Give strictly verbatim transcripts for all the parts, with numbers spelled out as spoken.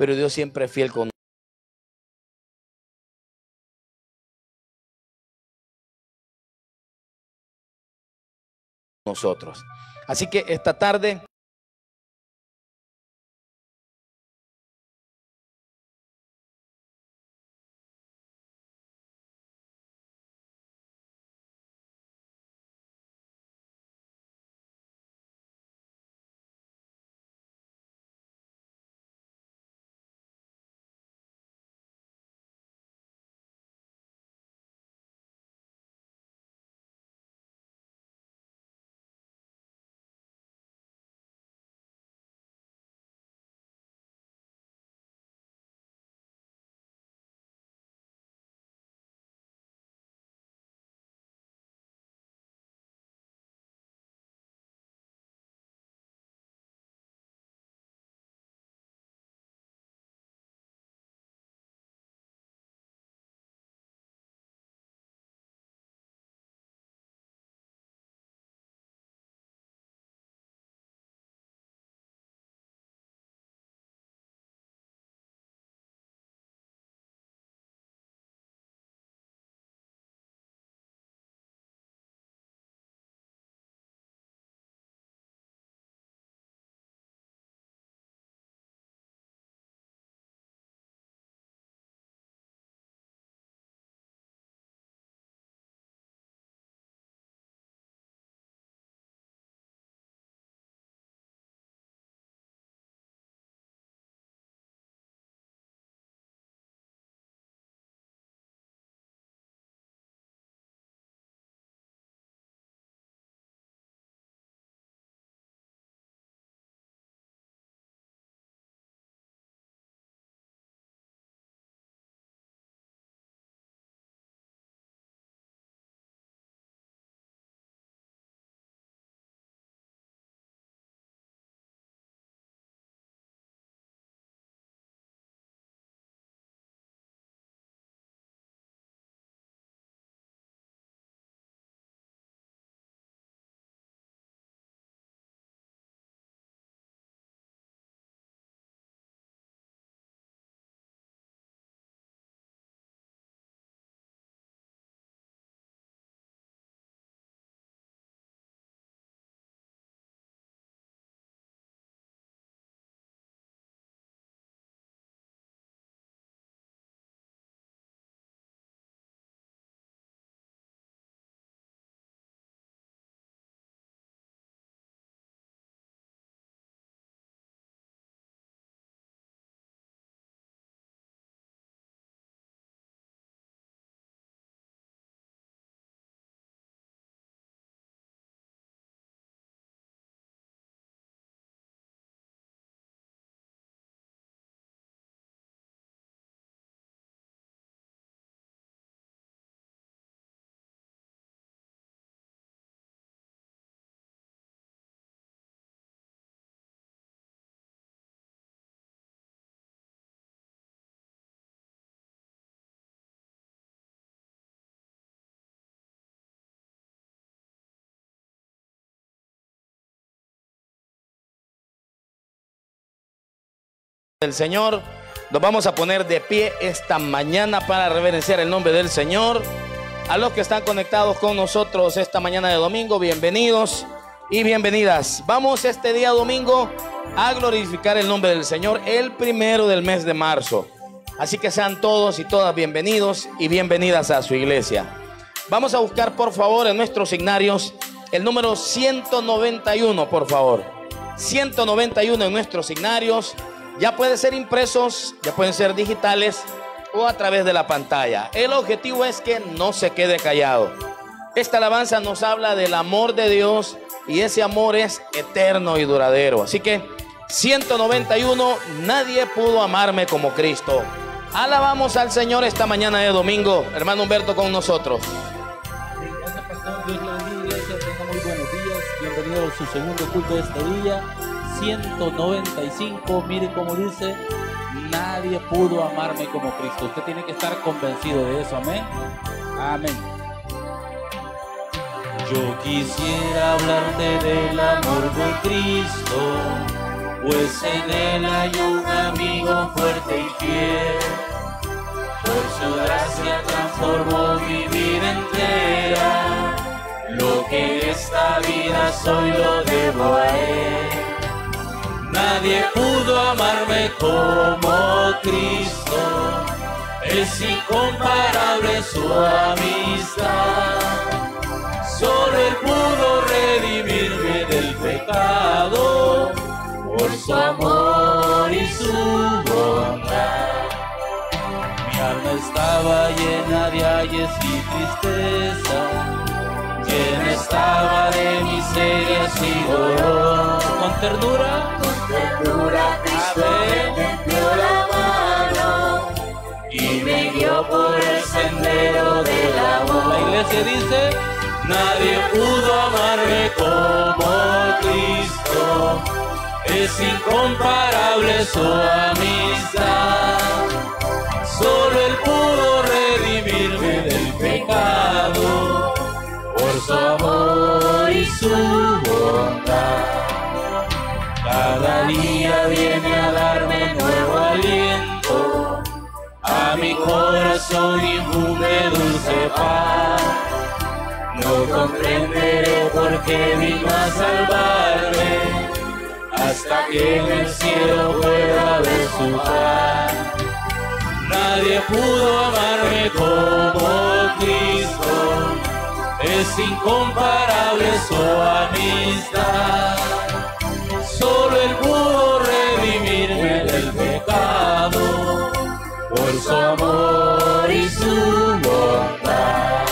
pero Dios siempre es fiel con nosotros. Así que esta tarde del Señor, nos vamos a poner de pie esta mañana para reverenciar el nombre del Señor. A los que están conectados con nosotros esta mañana de domingo, bienvenidos y bienvenidas. Vamos este día domingo a glorificar el nombre del Señor, el primero del mes de marzo. Así que sean todos y todas bienvenidos y bienvenidas a su iglesia. Vamos a buscar por favor en nuestros signarios el número ciento noventa y uno, por favor. ciento noventa y uno en nuestros signarios. Ya pueden ser impresos, ya pueden ser digitales o a través de la pantalla. El objetivo es que no se quede callado. Esta alabanza nos habla del amor de Dios y ese amor es eterno y duradero. Así que ciento noventa y uno, nadie pudo amarme como Cristo. Alabamos al Señor esta mañana de domingo. Hermano Humberto con nosotros. Gracias, pastor. Dios le bendiga, iglesia. Tenga muy buenos días. Bienvenido a su segundo culto de este día. ciento noventa y cinco, miren cómo dice, nadie pudo amarme como Cristo. Usted tiene que estar convencido de eso, amén. Amén. Yo quisiera hablarte del amor de Cristo, pues en él hay un amigo fuerte y fiel. Por su gracia transformó mi vida entera, lo que en esta vida soy lo debo a él. Nadie pudo amarme como Cristo, es incomparable su amistad. Solo él pudo redimirme del pecado, por su amor y su bondad. Mi alma estaba llena de ayes y tristeza, llena estaba de miserias y dolor. Con ternura, con ternura Cristo me tendió la mano y me guió por el sendero del amor. La iglesia dice: nadie pudo amarme como Cristo, es incomparable su amistad. Solo él pudo redimirme del pecado, por su amor y su bondad. Cada día viene a darme nuevo aliento, a mi corazón infunde dulce paz. No comprenderé por qué vino a salvarme, hasta que en el cielo pueda ver su paz. Nadie pudo amarme como Cristo, es incomparable su amistad. Solo él pudo redimirme del pecado, por su amor y su bondad.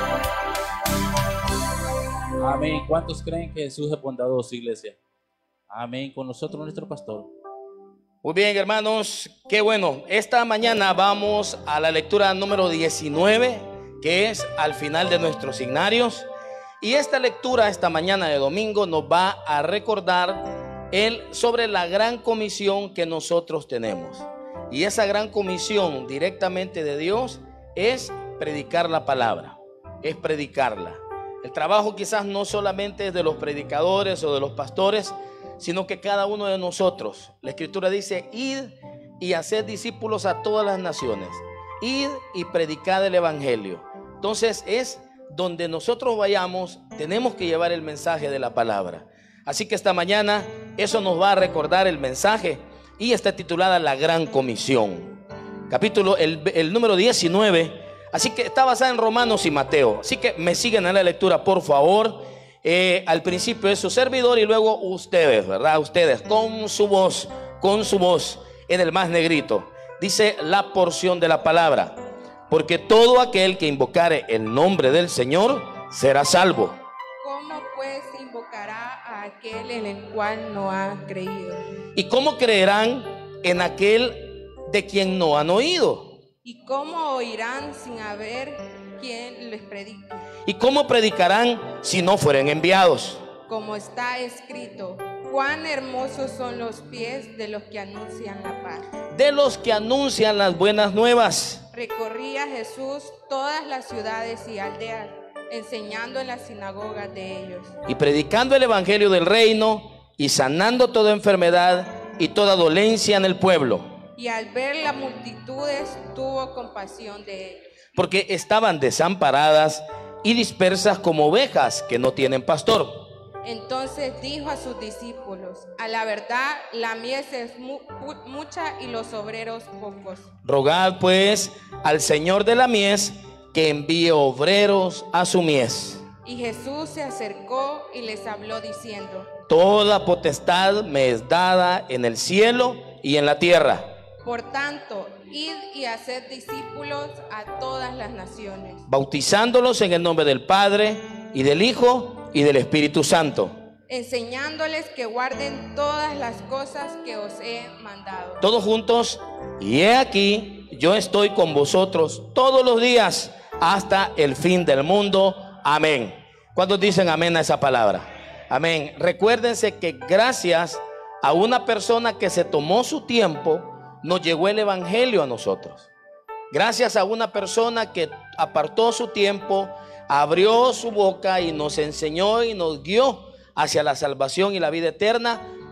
Amén. ¿Cuántos creen que Jesús es bondadoso, iglesia? Amén. Con nosotros nuestro pastor. Muy bien, hermanos, qué bueno. Esta mañana vamos a la lectura número diecinueve, que es al final de nuestros signarios. Y esta lectura esta mañana de domingo nos va a recordar el, sobre la gran comisión que nosotros tenemos. Y esa gran comisión directamente de Dios es predicar la palabra, es predicarla. El trabajo quizás no solamente es de los predicadores o de los pastores, sino que cada uno de nosotros. La Escritura dice: id y haced discípulos a todas las naciones, id y predicad el evangelio. Entonces es donde nosotros vayamos, tenemos que llevar el mensaje de la palabra. Así que esta mañana eso nos va a recordar el mensaje, y está titulada La Gran Comisión, capítulo, el, el número diecinueve. Así que está basada en Romanos y Mateo. Así que me siguen en la lectura, por favor. Eh, al principio es su servidor y luego ustedes, ¿verdad? Ustedes con su voz, con su voz en el más negrito. Dice la porción de la palabra: porque todo aquel que invocare el nombre del Señor será salvo. ¿Cómo pues invocará a aquel en el cual no ha creído? ¿Y cómo creerán en aquel de quien no han oído? ¿Y cómo oirán sin haber quien les predique? ¿Y cómo predicarán si no fueren enviados? Como está escrito: cuán hermosos son los pies de los que anuncian la paz. De los que anuncian las buenas nuevas. Recorría Jesús todas las ciudades y aldeas, enseñando en las sinagogas de ellos, y predicando el evangelio del reino, y sanando toda enfermedad y toda dolencia en el pueblo. Y al ver las multitudes tuvo compasión de ellos, porque estaban desamparadas y dispersas como ovejas que no tienen pastor. Entonces dijo a sus discípulos: a la verdad la mies es mu mucha y los obreros pocos. Rogad pues al Señor de la mies que envíe obreros a su mies. Y Jesús se acercó y les habló diciendo: toda potestad me es dada en el cielo y en la tierra. Por tanto, id y haced discípulos a todas las naciones, bautizándolos en el nombre del Padre y del Hijo y del Espíritu Santo, enseñándoles que guarden todas las cosas que os he mandado. Todos juntos: y he aquí, yo estoy con vosotros todos los días hasta el fin del mundo. Amén. ¿Cuántos dicen amén a esa palabra? Amén. Recuérdense que gracias a una persona que se tomó su tiempo, nos llegó el evangelio a nosotros. Gracias a una persona que apartó su tiempo, abrió su boca y nos enseñó y nos guió hacia la salvación y la vida eterna,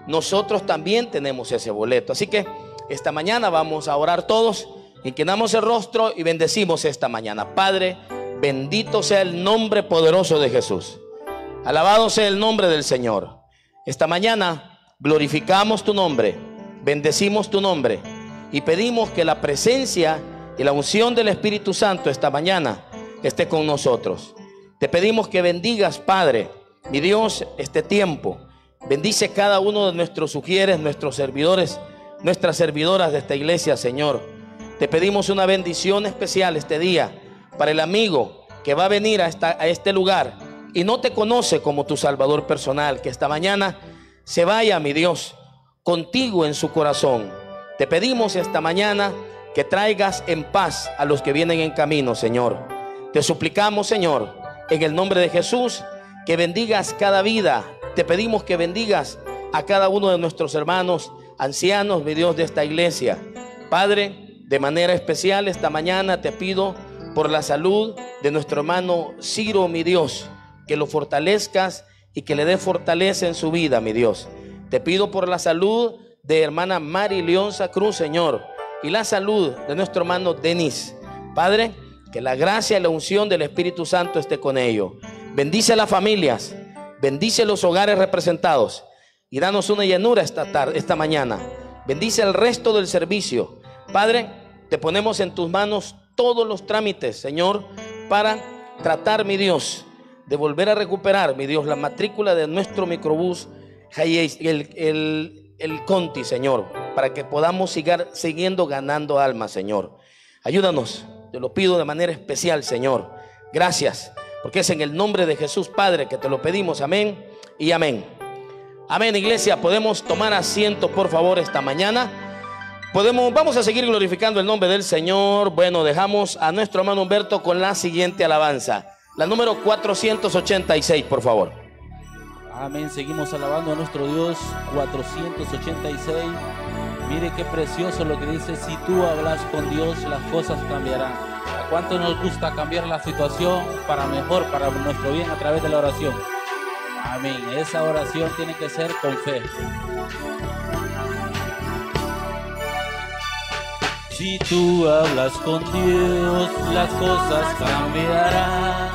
nosotros también tenemos ese boleto. Así que esta mañana vamos a orar todos, inclinamos el rostro y bendecimos esta mañana. Padre, bendito sea el nombre poderoso de Jesús. Alabado sea el nombre del Señor. Esta mañana glorificamos tu nombre, bendecimos tu nombre y pedimos que la presencia y la unción del Espíritu Santo esta mañana esté con nosotros. Te pedimos que bendigas, Padre, mi Dios, este tiempo. Bendice cada uno de nuestros sugieres, nuestros servidores, nuestras servidoras de esta iglesia, Señor. Te pedimos una bendición especial este día para el amigo que va a venir a, esta, a este lugar y no te conoce como tu Salvador personal. Que esta mañana se vaya, mi Dios, contigo en su corazón. Te pedimos esta mañana que traigas en paz a los que vienen en camino, Señor. Te suplicamos, Señor, en el nombre de Jesús, que bendigas cada vida. Te pedimos que bendigas a cada uno de nuestros hermanos ancianos, mi Dios, de esta iglesia. Padre, de manera especial esta mañana te pido por la salud de nuestro hermano Ciro, mi Dios, que lo fortalezcas y que le dé fortaleza en su vida, mi Dios. Te pido por la salud de hermana Mari Leonza Cruz, Señor, y la salud de nuestro hermano Denis. Padre, que la gracia y la unción del Espíritu Santo esté con ellos. Bendice a las familias, bendice los hogares representados y danos una llenura esta tarde, esta mañana. Bendice el resto del servicio. Padre, te ponemos en tus manos todos los trámites, Señor, para tratar, mi Dios, de volver a recuperar, mi Dios, la matrícula de nuestro microbús, el, el, el Conti, Señor, para que podamos seguir siguiendo ganando almas, Señor. Ayúdanos, te lo pido de manera especial, Señor. Gracias, porque es en el nombre de Jesús, Padre, que te lo pedimos. Amén y amén. Amén, iglesia. Podemos tomar asiento, por favor, esta mañana. Podemos, vamos a seguir glorificando el nombre del Señor. Bueno, dejamos a nuestro hermano Humberto con la siguiente alabanza, la número cuatrocientos ochenta y seis, por favor. Amén, seguimos alabando a nuestro Dios. Cuatrocientos ochenta y seis. Mire qué precioso lo que dice: si tú hablas con Dios, las cosas cambiarán. ¿A cuánto nos gusta cambiar la situación para mejor, para nuestro bien, a través de la oración? Amén. Esa oración tiene que ser con fe. Si tú hablas con Dios, las cosas cambiarán.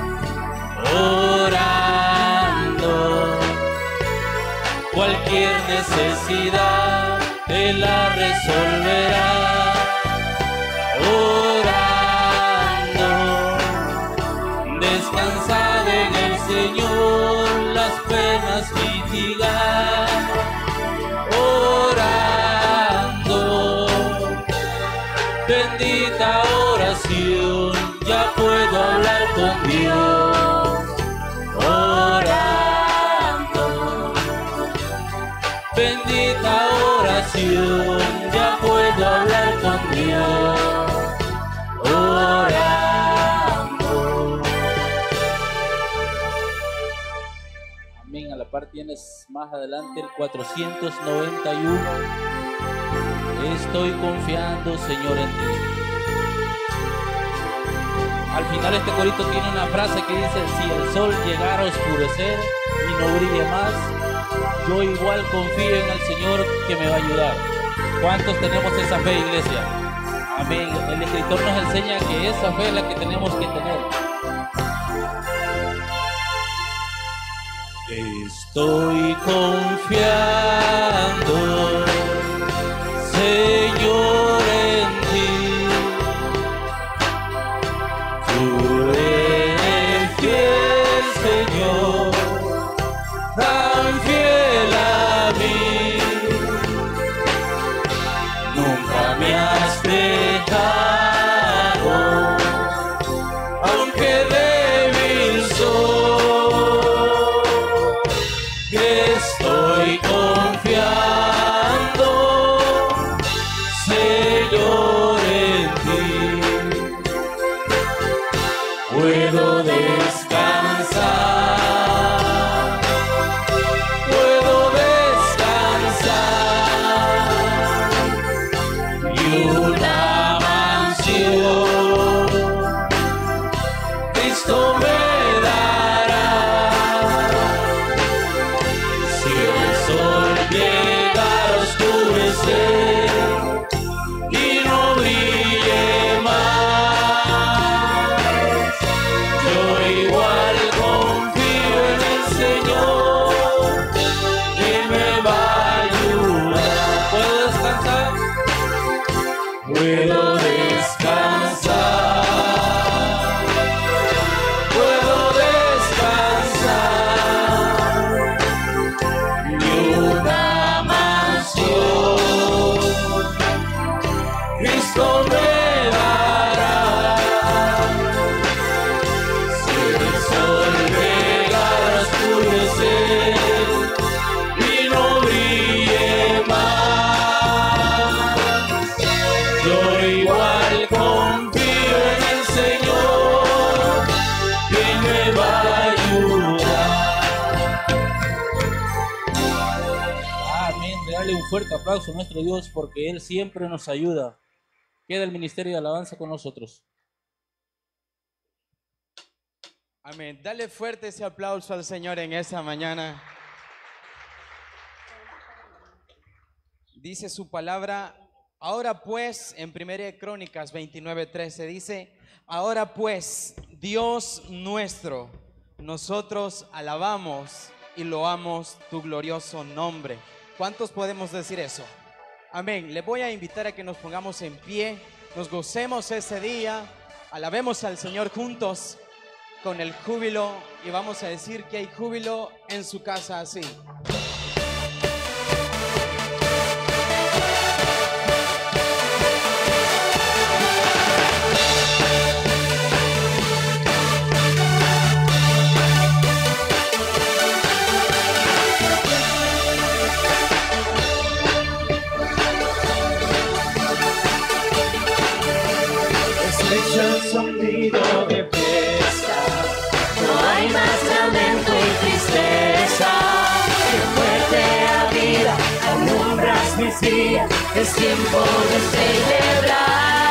Orando, cualquier necesidad Él la resolverá. Orando, descansad en el Señor, las penas mitigar. Orando, bendita oración, ya puedo hablar con Dios. Orando, bendita oración, ya puedo hablar con Dios. Orando. Amén. A la par tienes más adelante el cuatrocientos noventa y uno. Estoy confiando, Señor, en ti. Al final este corito tiene una frase que dice: si el sol llegara a oscurecer y no brille más, yo igual confío en el Señor que me va a ayudar. ¿Cuántos tenemos esa fe, iglesia? Amén. El escritor nos enseña que esa fe es la que tenemos que tener. Estoy confiando, Señor, en ti. Tú eres fiel, Señor, tan fiel a mí. Nunca me has dejado, aunque débil soy. Estoy confiando. Señor, Él me va a ayudar. ¿Puedo descansar? Puedo descansar. Puedo descansar. Y una mansión Cristo me dará. Si el sol llegara a oscurecer y no brille más, yo igual confío en el Señor, que me va a ayudar. Amén. Dale un fuerte aplauso a nuestro Dios, porque Él siempre nos ayuda. Queda el ministerio de alabanza con nosotros. Amén. Dale fuerte ese aplauso al Señor en esa mañana. Dice su palabra, ahora pues, en Primera de Crónicas veintinueve trece dice, ahora pues, Dios nuestro, nosotros alabamos y loamos tu glorioso nombre. ¿Cuántos podemos decir eso? Amén. Les voy a invitar a que nos pongamos en pie, nos gocemos ese día, alabemos al Señor juntos con el júbilo y vamos a decir que hay júbilo en su casa así. El sonido de fiesta, no hay más lamento y tristeza, que fuerte a vida alumbras mis días, es tiempo de celebrar.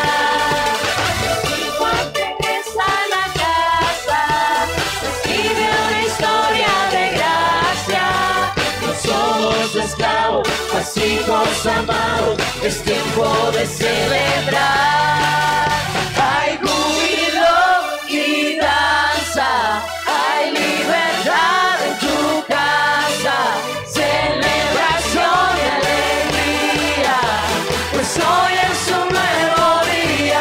Y cuando regresa a la casa, se escribe una historia de gracia, no somos esclavos, mas hijos amados, es tiempo de celebrar. Hay júbilo y danza, hay libertad en tu casa, celebración y alegría, pues hoy es un nuevo día.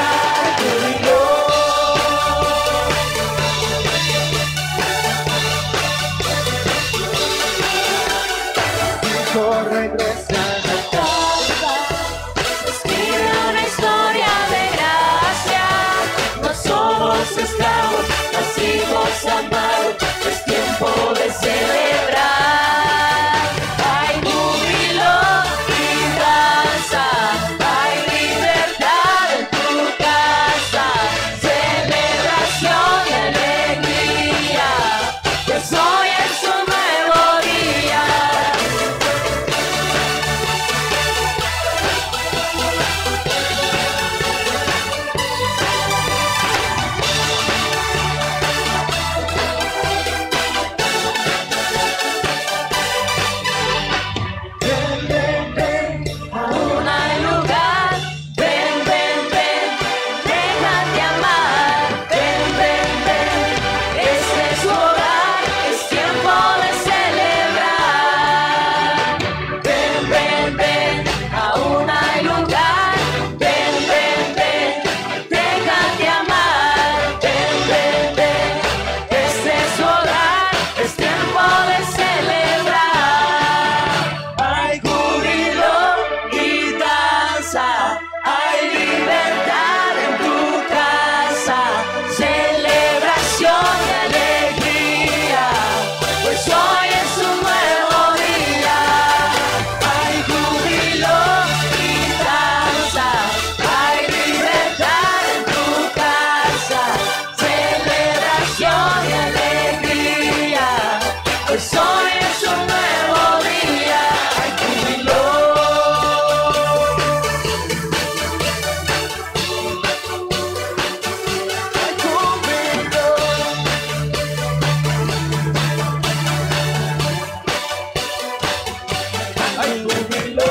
Júbilo. Regresa a casa, escribe una historia de gracia, no somos esclavos, mas hijos amados, es tiempo de celebrar. Hay júbilo y danza, hay libertad en tu casa, celebración y alegría, pues hoy es un nuevo día. Ven, ven, ven, aún hay lugar. Ven, ven, ven, déjate amar. Ven, ven, ven, este es tu hogar, es tiempo de celebrar. Ven, ven, ven, aún hay lugar. Ven, ven, ven, déjate amar. Ven, ven, ven, este es tu hogar, es tiempo de celebrar. Hay júbilo y danza, hay libertad en tu casa, celebración y alegría, pues hoy es un nuevo día. Hay júbilo y danza, hay libertad en tu casa, celebración y alegría, pues hoy es un nuevo día. Hay júbilo. Hay júbilo. Hay júbilo.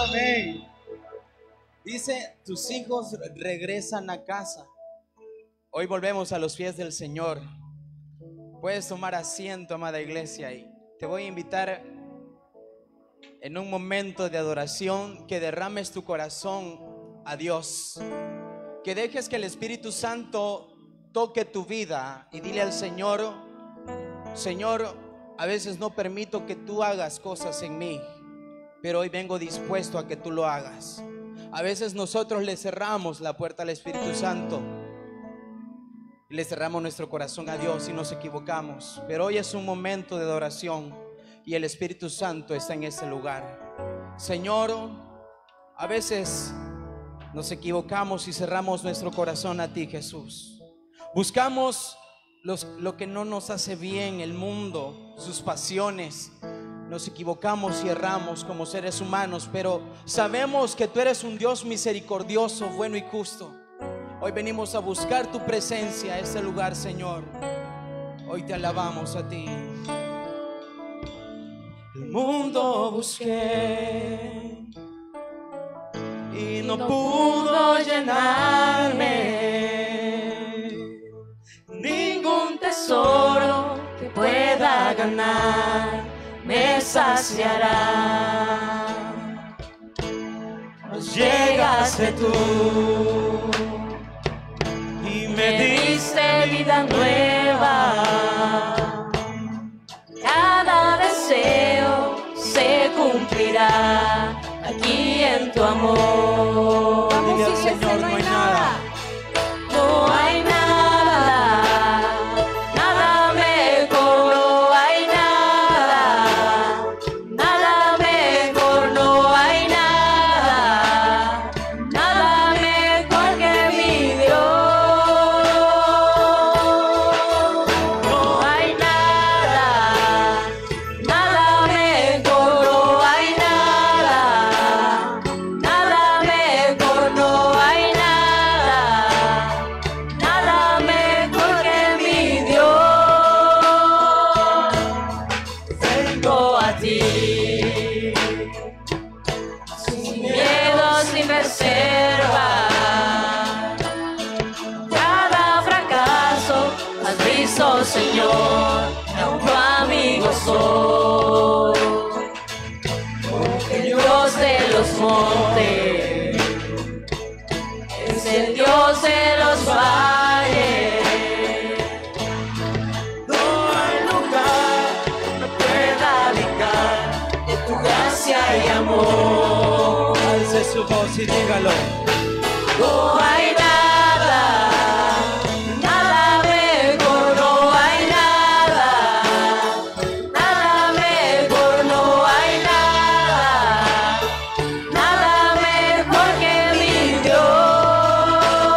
Amén. Dice, tus hijos regresan a casa. Hoy volvemos a los pies del Señor. Puedes tomar asiento, amada iglesia, y te voy a invitar en un momento de adoración que derrames tu corazón a Dios, que dejes que el Espíritu Santo toque tu vida y dile al Señor: Señor, a veces no permito que tú hagas cosas en mí, pero hoy vengo dispuesto a que tú lo hagas. A veces nosotros le cerramos la puerta al Espíritu Santo, le cerramos nuestro corazón a Dios y nos equivocamos, pero hoy es un momento de adoración y el Espíritu Santo está en este lugar. Señor, a veces nos equivocamos y cerramos nuestro corazón a ti, Jesús. Buscamos los, lo que no nos hace bien, el mundo, sus pasiones. Nos equivocamos y erramos como seres humanos, pero sabemos que tú eres un Dios misericordioso, bueno y justo. Hoy venimos a buscar tu presencia a este lugar, Señor. Hoy te alabamos a ti. El mundo busqué y no pudo llenarme. Ningún tesoro que pueda ganar me saciará. Mas llegaste tú y me diste vida nueva. Cada deseo se cumplirá aquí en tu amor. Dile al Señor: no hay nada. No hay nada, nada mejor, no hay nada, nada mejor, no hay nada, nada mejor que mi Dios. No hay nada, nada mejor, no hay nada, nada mejor, no hay nada, nada mejor que mi Dios. Vengo a ti, sin miedo, sin reserva. Cada fracaso has visto, Señor, aún tu amigo soy. Porque el Dios de los montes es el Dios de los valles. No hay lugar que pueda alejar de tu gracia y amor. Alce su voz y dígalo. No hay nada, nada mejor, no hay nada, nada mejor, no hay nada, nada mejor que mi Dios.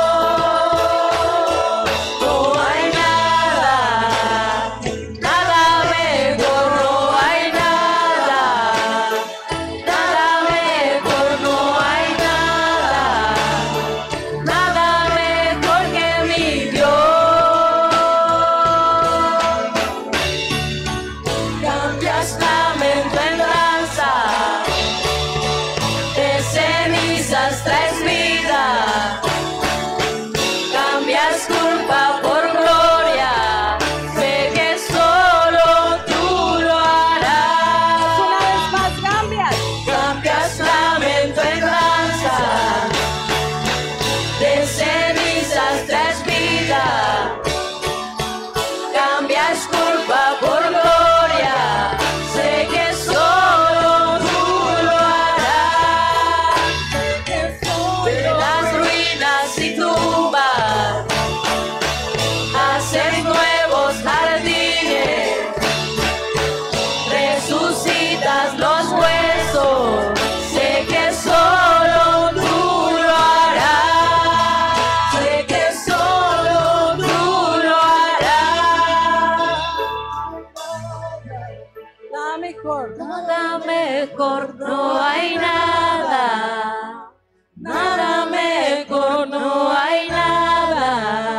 No hay nada, nada mejor, no hay nada, nada mejor, no hay nada, nada mejor que mi Dios. Cambias lamento en danza, de cenizas traes vida, cambias culpa por gloria, sé que solo tú lo harás. Una vez más cambias, cambias lamento en danza, de cenizas traes vida, cambias culpa por gloria, sé que solo tú lo harás. De las ruinas y tumbas haces nuevos jardines, resucitas los huesos, sé que solo tú lo harás, sé que solo tú lo harás. Nada mejor, nada mejor, no hay nada, nada mejor, no hay nada,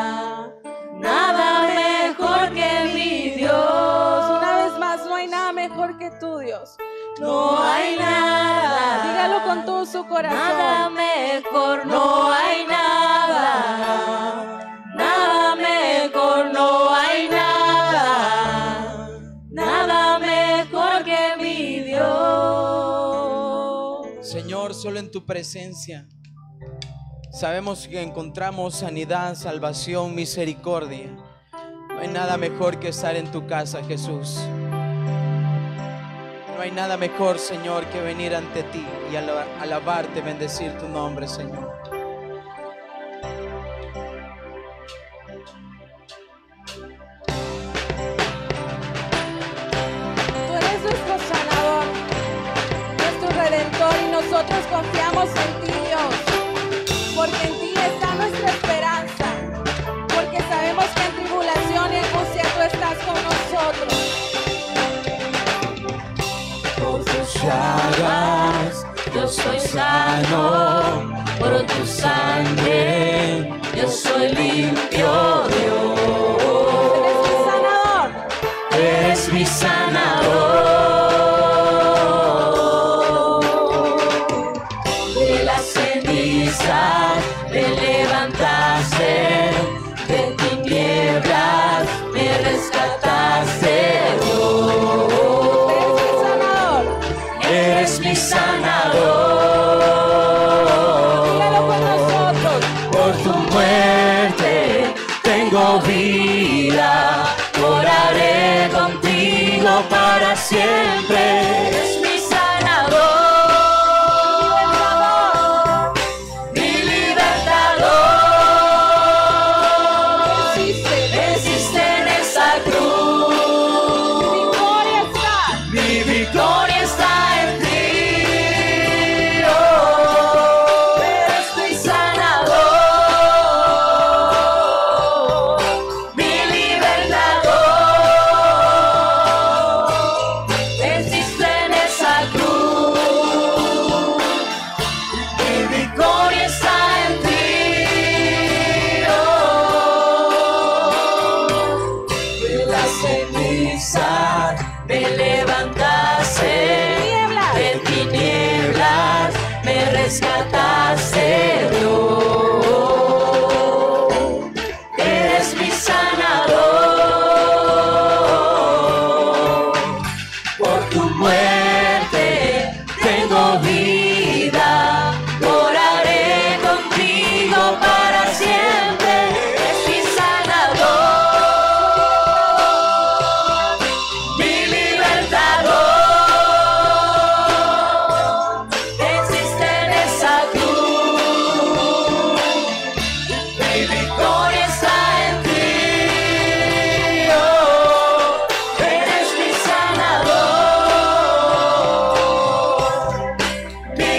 nada mejor que mi Dios. Una vez más, no hay nada mejor que tu Dios. No hay nada, dígalo con todo su corazón. Nada mejor, no hay nada, nada solo en tu presencia sabemos que encontramos sanidad, salvación, misericordia. No hay nada mejor que estar en tu casa, Jesús. No hay nada mejor, Señor, que venir ante ti y ala- alabarte, bendecir tu nombre, Señor. Tú eres nuestro sanador, nuestro redentor, y nosotros confiamos en ti, Dios, porque en ti está nuestra esperanza, porque sabemos que en tribulación y angustia tú estás con nosotros. Por tus llagas yo soy sano, por tu sangre yo soy limpio, Dios. Eres mi sanador, Eres mi sanador. De las cenizas me levantaste, de tinieblas me rescataste, Dios. eres mi sanador. Eres mi sanador. Dígalo con nosotros. Por tu muerte tengo vida, oraré contigo para siempre. Eres mi sanador, mi libertador. Venciste, Venciste en esa cruz. mi victoria está. Mi victoria está en ti. Oh, eres mi sanador, mi libertador. Venciste en esa cruz. Mi victoria está en ti. Oh, de las cenizas me levantaste, Tinieblas. de tinieblas me rescataste, Dios. Eres mi sanador. Por tu muerte tengo vida, oraré contigo para siempre. Eres mi sanador, mi libertador. Venciste en esa cruz. Mi victoria está en ti. Oh, eres mi sanador, mi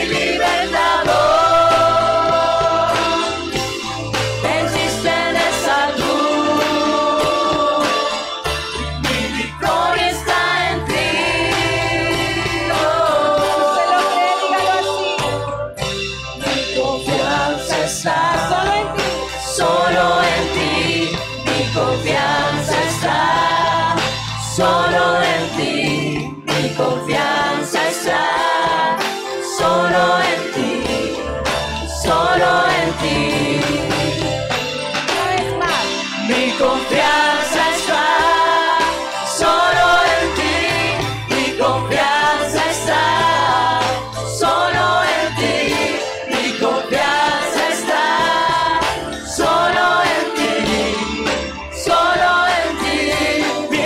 libertador. Venciste en esa cruz. Mi victoria está en ti. Oh, Se lo cree, dígalo así. mi confianza está Solo en ti. solo en ti. Mi confianza está solo en ti. Mi confianza está solo en ti. Solo en ti. Una vez más. Mi confianza está solo en ti. Mi confianza está solo en ti. Mi confianza está solo en ti. Solo en ti. Mi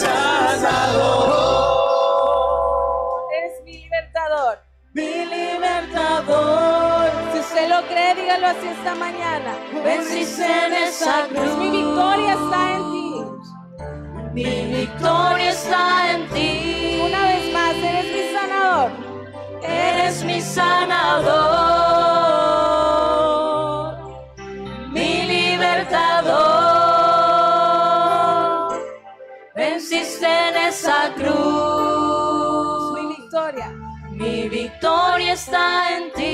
sanador. Eres mi libertador. Mi libertador. Si usted lo cree, dígalo así esta mañana. Venciste en esa cruz. Mi victoria está en ti. Mi victoria está en ti. Una vez más, eres mi sanador. Eres mi sanador, mi libertador. Venciste en esa cruz. Mi victoria. Mi victoria está en ti.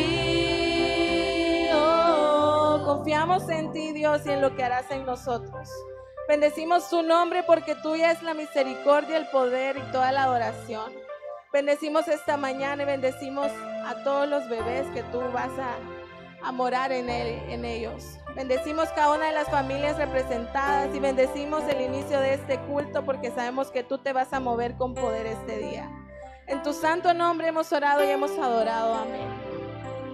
Oh, confiamos en ti, Dios, y en lo que harás en nosotros. Bendecimos tu nombre porque tuya es la misericordia, el poder y toda la adoración. Bendecimos esta mañana y bendecimos a todos los bebés que tú vas a, a morar en, él, en ellos. Bendecimos cada una de las familias representadas y bendecimos el inicio de este culto porque sabemos que tú te vas a mover con poder este día. En tu santo nombre hemos orado y hemos adorado. Amén.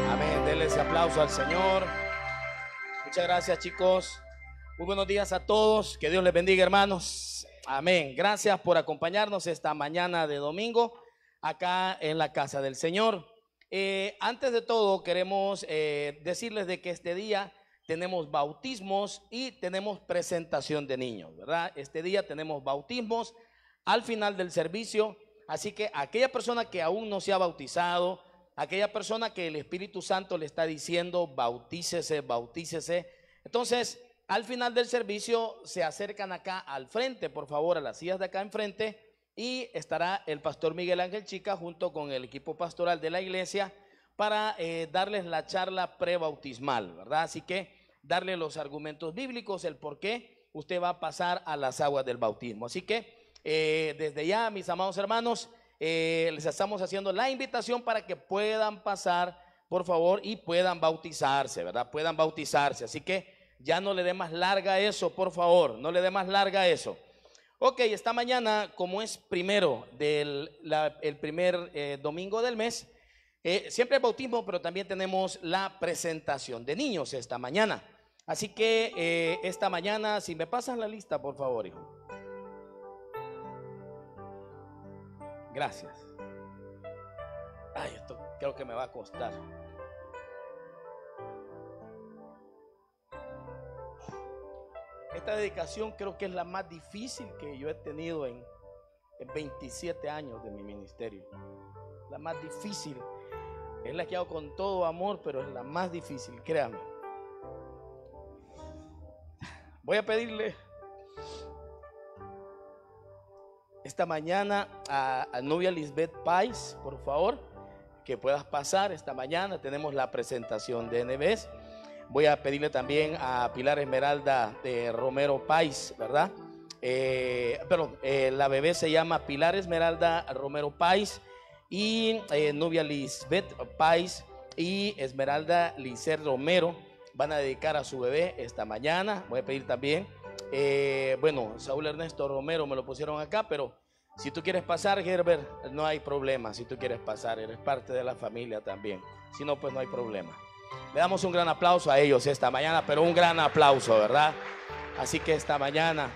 Amén. Denle ese aplauso al Señor. Muchas gracias, chicos. Muy buenos días a todos. Que Dios les bendiga, hermanos. Amén. Gracias por acompañarnos esta mañana de domingo acá en la casa del Señor. Eh, antes de todo, queremos eh, decirles de que este día tenemos bautismos y tenemos presentación de niños, ¿verdad? Este día tenemos bautismos al final del servicio. Así que aquella persona que aún no se ha bautizado, aquella persona que el Espíritu Santo le está diciendo bautícese, bautícese, entonces al final del servicio se acercan acá al frente, por favor, a las sillas de acá enfrente, y estará el pastor Miguel Ángel Chica junto con el equipo pastoral de la iglesia para eh, darles la charla prebautismal, ¿verdad? Así que darle los argumentos bíblicos, el por qué usted va a pasar a las aguas del bautismo. Así que eh, desde ya, mis amados hermanos, eh, les estamos haciendo la invitación para que puedan pasar, por favor, y puedan bautizarse, ¿verdad? Puedan bautizarse. Así que ya no le dé más larga eso, por favor, no le dé más larga eso. Ok, esta mañana, como es primero del la, el primer eh, domingo del mes, eh, siempre hay bautismo, pero también tenemos la presentación de niños esta mañana. Así que eh, esta mañana, si me pasan la lista, por favor, hijo. Gracias. Ay, esto creo que me va a costar. Esta dedicación creo que es la más difícil que yo he tenido en, en veintisiete años de mi ministerio. La más difícil. Es la que hago con todo amor, pero es la más difícil, créanme. Voy a pedirle esta mañana a, a Nubia Lisbeth Pais, por favor, que puedas pasar esta mañana. Tenemos la presentación de N B S. Voy a pedirle también a Pilar Esmeralda de Romero Pais, ¿verdad? Eh, perdón, eh, la bebé se llama Pilar Esmeralda Romero Pais y eh, Nubia Lisbeth Pais y Esmeralda Licer Romero van a dedicar a su bebé esta mañana. Voy a pedir también, eh, bueno, Saúl Ernesto Romero me lo pusieron acá, pero si tú quieres pasar, Gerber, no hay problema. Si tú quieres pasar, eres parte de la familia también. Si no, pues no hay problema. Le damos un gran aplauso a ellos esta mañana, pero un gran aplauso, ¿verdad? Así que esta mañana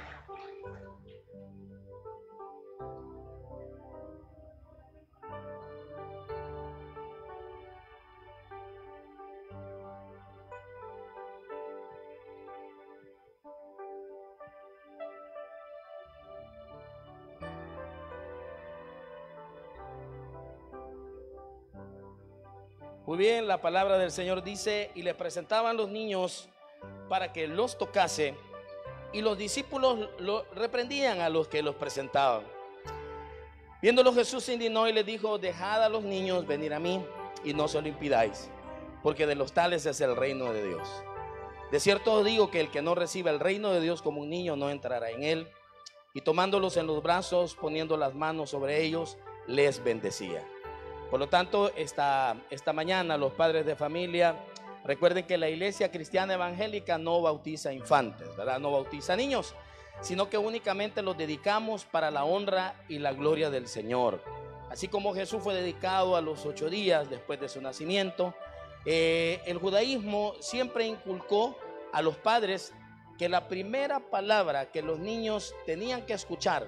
muy bien, la palabra del Señor dice: y le presentaban los niños para que los tocase, y los discípulos lo reprendían a los que los presentaban. Viéndolo, Jesús se indignó y les dijo: dejad a los niños venir a mí, y no se lo impidáis, porque de los tales es el reino de Dios. De cierto os digo que el que no reciba el reino de Dios como un niño no entrará en él. Y tomándolos en los brazos, poniendo las manos sobre ellos, les bendecía. Por lo tanto, esta, esta mañana los padres de familia, recuerden que la iglesia cristiana evangélica no bautiza infantes, ¿verdad? No bautiza niños, sino que únicamente los dedicamos para la honra y la gloria del Señor. Así como Jesús fue dedicado a los ocho días después de su nacimiento, eh, el judaísmo siempre inculcó a los padres que la primera palabra que los niños tenían que escuchar,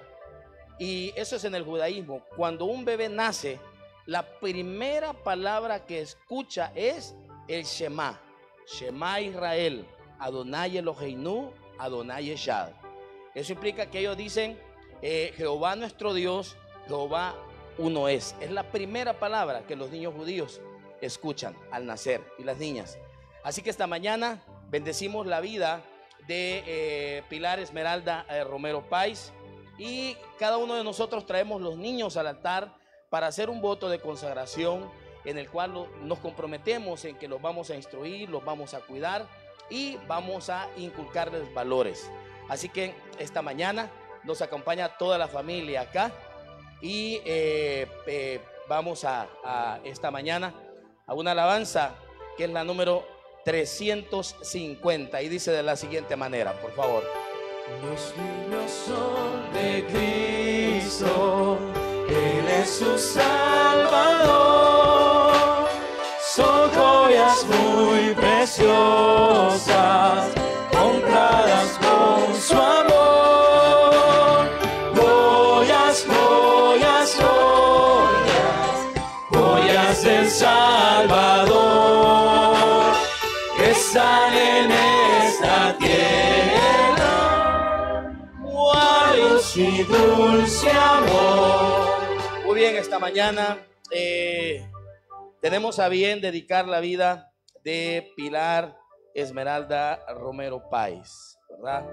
y eso es en el judaísmo, cuando un bebé nace, la primera palabra que escucha es el Shema. Shema Israel, Adonai Eloheinu, Adonai Echad. Eso implica que ellos dicen, eh, Jehová nuestro Dios, Jehová uno es. Es la primera palabra que los niños judíos escuchan al nacer, y las niñas. Así que esta mañana bendecimos la vida de eh, Pilar Esmeralda eh, Romero Pais, y cada uno de nosotros traemos los niños al altar para hacer un voto de consagración en el cual nos comprometemos en que los vamos a instruir, los vamos a cuidar y vamos a inculcarles valores. Así que esta mañana nos acompaña toda la familia acá, y eh, eh, vamos a, a esta mañana a una alabanza que es la número trescientos cincuenta, y dice de la siguiente manera, por favor. Los niños son de Cristo, Él es su Salvador, son joya paz y dulce amor. Muy bien, esta mañana eh, tenemos a bien dedicar la vida de Pilar Esmeralda Romero Páez, ¿verdad?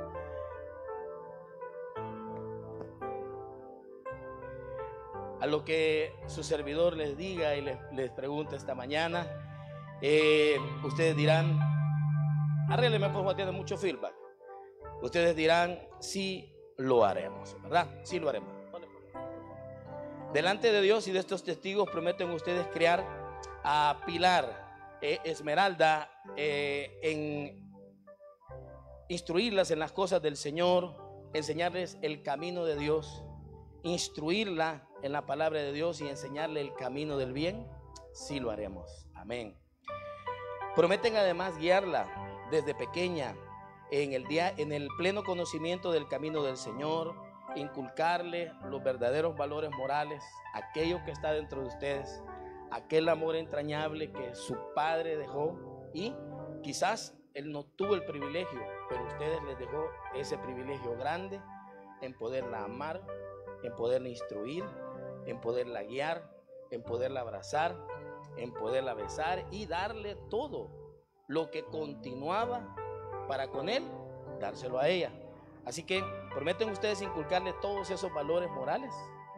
A lo que su servidor les diga y les, les pregunte esta mañana, eh, ustedes dirán, arrégleme por favor, tiene mucho feedback. Ustedes dirán, sí lo haremos, ¿verdad? Sí lo haremos. Delante de Dios y de estos testigos prometen ustedes crear a Pilar eh, Esmeralda eh, en instruirlas en las cosas del Señor, enseñarles el camino de Dios, instruirla en la palabra de Dios y enseñarle el camino del bien. Sí lo haremos, amén. Prometen además guiarla desde pequeña en el día, en el pleno conocimiento del camino del Señor, inculcarle los verdaderos valores morales, aquello que está dentro de ustedes, aquel amor entrañable que su padre dejó, y quizás él no tuvo el privilegio, pero ustedes les dejó ese privilegio grande en poderla amar, en poderla instruir, en poderla guiar, en poderla abrazar, en poderla besar y darle todo lo que continuaba para con él, dárselo a ella. Así que prometen ustedes inculcarle todos esos valores morales.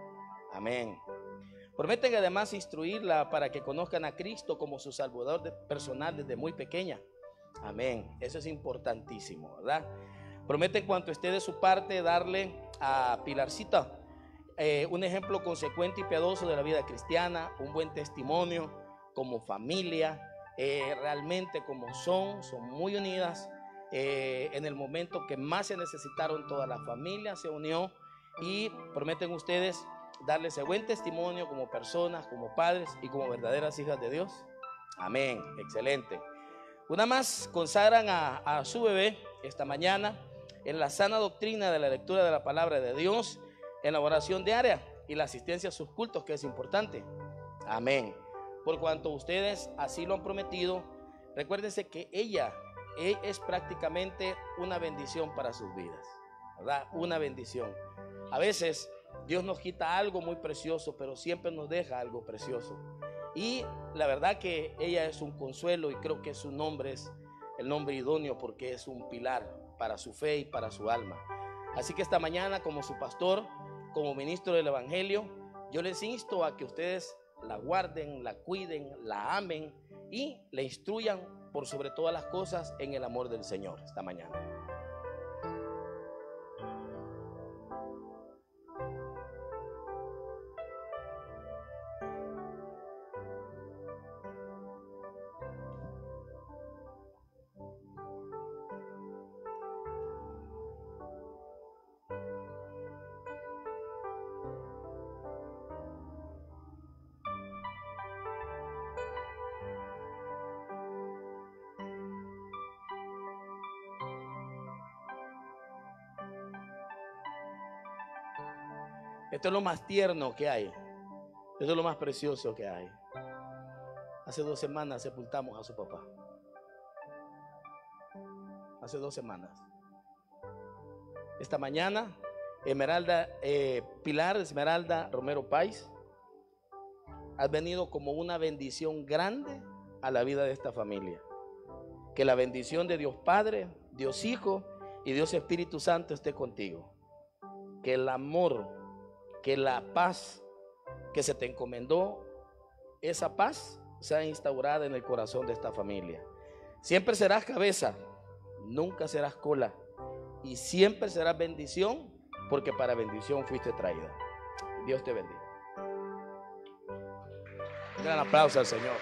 Amén. Prometen además instruirla para que conozcan a Cristo como su Salvador personal desde muy pequeña. Amén. Eso es importantísimo, ¿verdad? Prometen cuanto esté de su parte darle a Pilarcita eh, un ejemplo consecuente y piadoso de la vida cristiana, un buen testimonio como familia, eh, realmente como son, son muy unidas. Eh, en el momento que más se necesitaron, toda la familia se unió, y prometen ustedes darles ese buen testimonio como personas, como padres y como verdaderas hijas de Dios. Amén, excelente. Una más, consagran a, a su bebé esta mañana en la sana doctrina de la lectura de la palabra de Dios, en la oración diaria y la asistencia a sus cultos, que es importante. Amén. Por cuanto ustedes así lo han prometido, recuérdense que ella es prácticamente una bendición para sus vidas, ¿verdad? Una bendición. A veces Dios nos quita algo muy precioso, pero siempre nos deja algo precioso. Y la verdad que ella es un consuelo, y creo que su nombre es el nombre idóneo porque es un pilar para su fe y para su alma. Así que esta mañana, como su pastor, como ministro del Evangelio, yo les insto a que ustedes la guarden, la cuiden, la amen y la instruyan por sobre todas las cosas en el amor del Señor esta mañana. Esto es lo más tierno que hay. Esto es lo más precioso que hay. Hace dos semanas sepultamos a su papá. Hace dos semanas. Esta mañana, Esmeralda, eh, Pilar Esmeralda Romero Páez, has venido como una bendición grande a la vida de esta familia. Que la bendición de Dios Padre, Dios Hijo y Dios Espíritu Santo esté contigo. Que el amor, que la paz que se te encomendó, esa paz sea instaurada en el corazón de esta familia. Siempre serás cabeza, nunca serás cola, y siempre serás bendición, porque para bendición fuiste traída. Dios te bendiga. Un gran aplauso al Señor.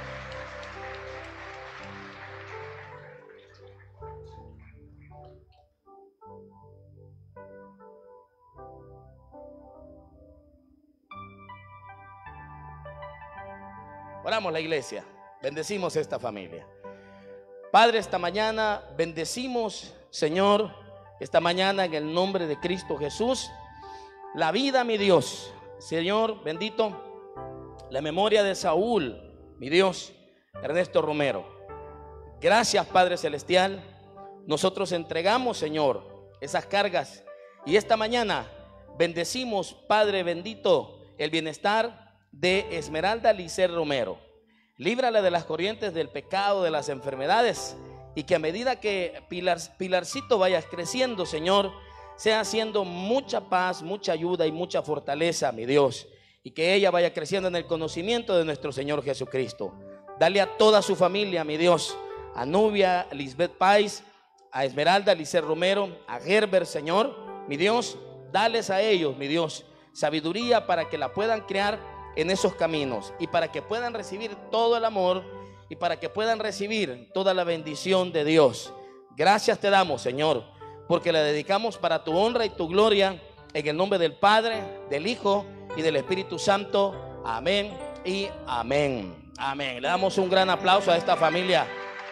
Oramos la iglesia, bendecimos esta familia. Padre, esta mañana bendecimos, Señor, esta mañana en el nombre de Cristo Jesús, la vida, mi Dios, Señor bendito, la memoria de Saúl, mi Dios, Ernesto Romero. Gracias, Padre Celestial. Nosotros entregamos, Señor, esas cargas, y esta mañana Bendecimos, Padre bendito, el bienestar de Esmeralda Licer Romero. Líbrala de las corrientes del pecado, de las enfermedades, y que a medida que Pilar, Pilarcito vaya creciendo, Señor, sea haciendo mucha paz, mucha ayuda y mucha fortaleza, mi Dios, y que ella vaya creciendo en el conocimiento de nuestro Señor Jesucristo. Dale a toda su familia, mi Dios, a Nubia Lisbeth Pais, a Esmeralda Licer Romero, a Gerber, Señor, mi Dios, dales a ellos, mi Dios, sabiduría para que la puedan crear en esos caminos y para que puedan recibir todo el amor y para que puedan recibir toda la bendición de Dios. Gracias te damos, Señor, porque la dedicamos para tu honra y tu gloria, en el nombre del Padre, del Hijo y del Espíritu Santo. Amén y amén. Amén. Le damos un gran aplauso a esta familia.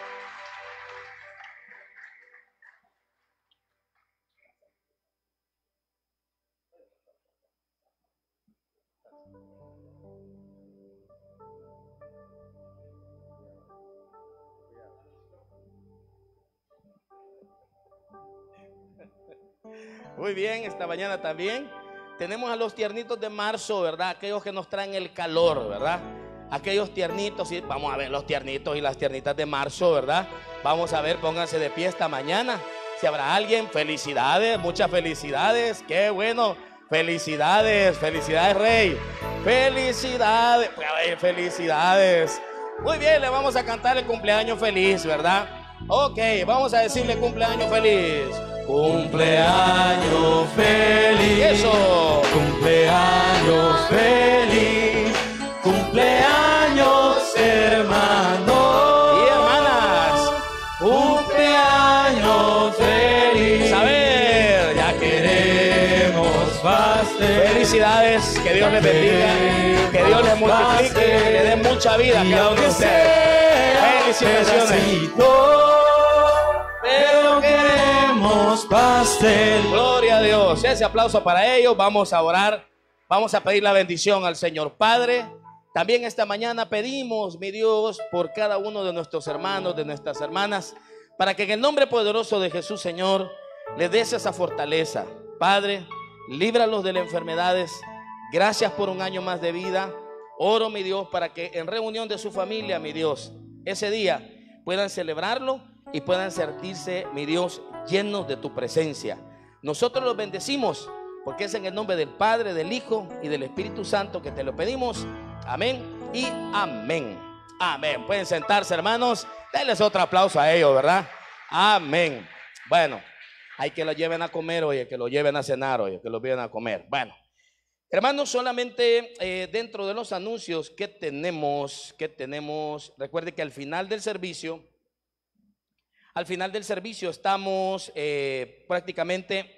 Muy bien, esta mañana también tenemos a los tiernitos de marzo, ¿verdad? Aquellos que nos traen el calor, ¿verdad? Aquellos tiernitos, sí, vamos a ver los tiernitos y las tiernitas de marzo, ¿verdad? Vamos a ver, pónganse de pie esta mañana. Si habrá alguien, felicidades, muchas felicidades, qué bueno, felicidades, felicidades, Rey, felicidades, felicidades. Muy bien, le vamos a cantar el cumpleaños feliz, ¿verdad? Ok, vamos a decirle cumpleaños feliz. Cumpleaños feliz, eso, cumpleaños feliz, cumpleaños hermano y hermanas, cumpleaños feliz. A ver, ya queremos pastel. Felicidades, que Dios les bendiga, que Dios les multiplique, que le dé mucha vida a cada uno de ustedes. Felicitaciones. Pero queremos pastel. Gloria a Dios. Ese aplauso para ellos. Vamos a orar. Vamos a pedir la bendición al Señor Padre. También esta mañana pedimos, mi Dios, por cada uno de nuestros hermanos, de nuestras hermanas, para que en el nombre poderoso de Jesús, Señor, les des esa fortaleza. Padre, líbralos de las enfermedades. Gracias por un año más de vida. Oro, mi Dios, para que en reunión de su familia, mi Dios, ese día puedan celebrarlo y puedan sentirse, mi Dios, llenos de tu presencia. Nosotros los bendecimos porque es en el nombre del Padre, del Hijo y del Espíritu Santo que te lo pedimos. Amén y amén. Amén. Pueden sentarse, hermanos. Denles otro aplauso a ellos, ¿verdad? Amén. Bueno, hay que lo lleven a comer, oye, que lo lleven a cenar, oye, que lo lleven a comer. Bueno, hermanos, solamente eh, dentro de los anuncios que tenemos, que tenemos, recuerde que al final del servicio, al final del servicio estamos eh, prácticamente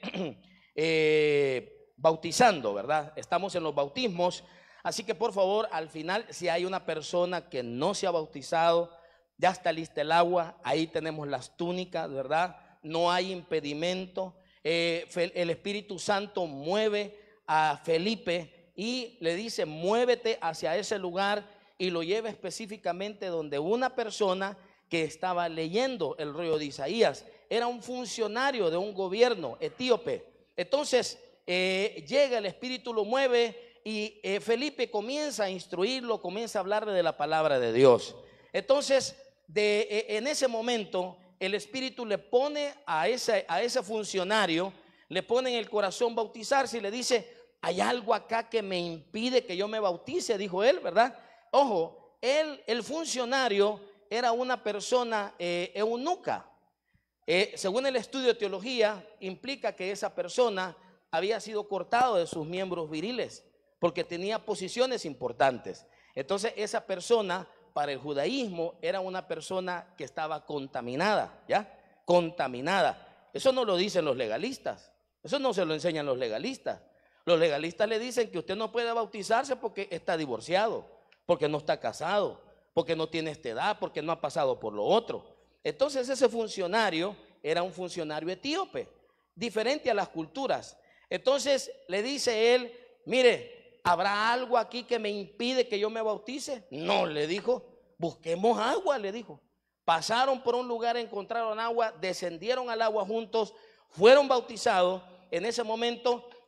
eh, bautizando, ¿verdad? Estamos en los bautismos, así que por favor, al final, si hay una persona que no se ha bautizado, ya está lista el agua, ahí tenemos las túnicas, ¿verdad? No hay impedimento. Eh, el Espíritu Santo mueve a Felipe y le dice, muévete hacia ese lugar, y lo lleva específicamente donde una persona que estaba leyendo el rollo de Isaías era un funcionario de un gobierno etíope. Entonces eh, llega, el Espíritu lo mueve y eh, Felipe comienza a instruirlo, comienza a hablarle de la palabra de Dios. Entonces de, eh, en ese momento el Espíritu le pone a ese, a ese funcionario, le pone en el corazón bautizarse y le dice, hay algo acá que me impide que yo me bautice, dijo él, ¿verdad? Ojo, él, el funcionario era una persona eh, eunuca. Eh, según el estudio de teología, implica que esa persona había sido cortado de sus miembros viriles porque tenía posiciones importantes. Entonces esa persona para el judaísmo era una persona que estaba contaminada, ¿ya? Contaminada. Eso no lo dicen los legalistas, eso no se lo enseñan los legalistas. Los legalistas le dicen que usted no puede bautizarse porque está divorciado, porque no está casado, porque no tiene esta edad, porque no ha pasado por lo otro. Entonces ese funcionario era un funcionario etíope, diferente a las culturas. Entonces le dice él, mire, ¿habrá algo aquí que me impide que yo me bautice? No, le dijo, busquemos agua, le dijo. Pasaron por un lugar, encontraron agua, descendieron al agua juntos, fueron bautizados. En ese momento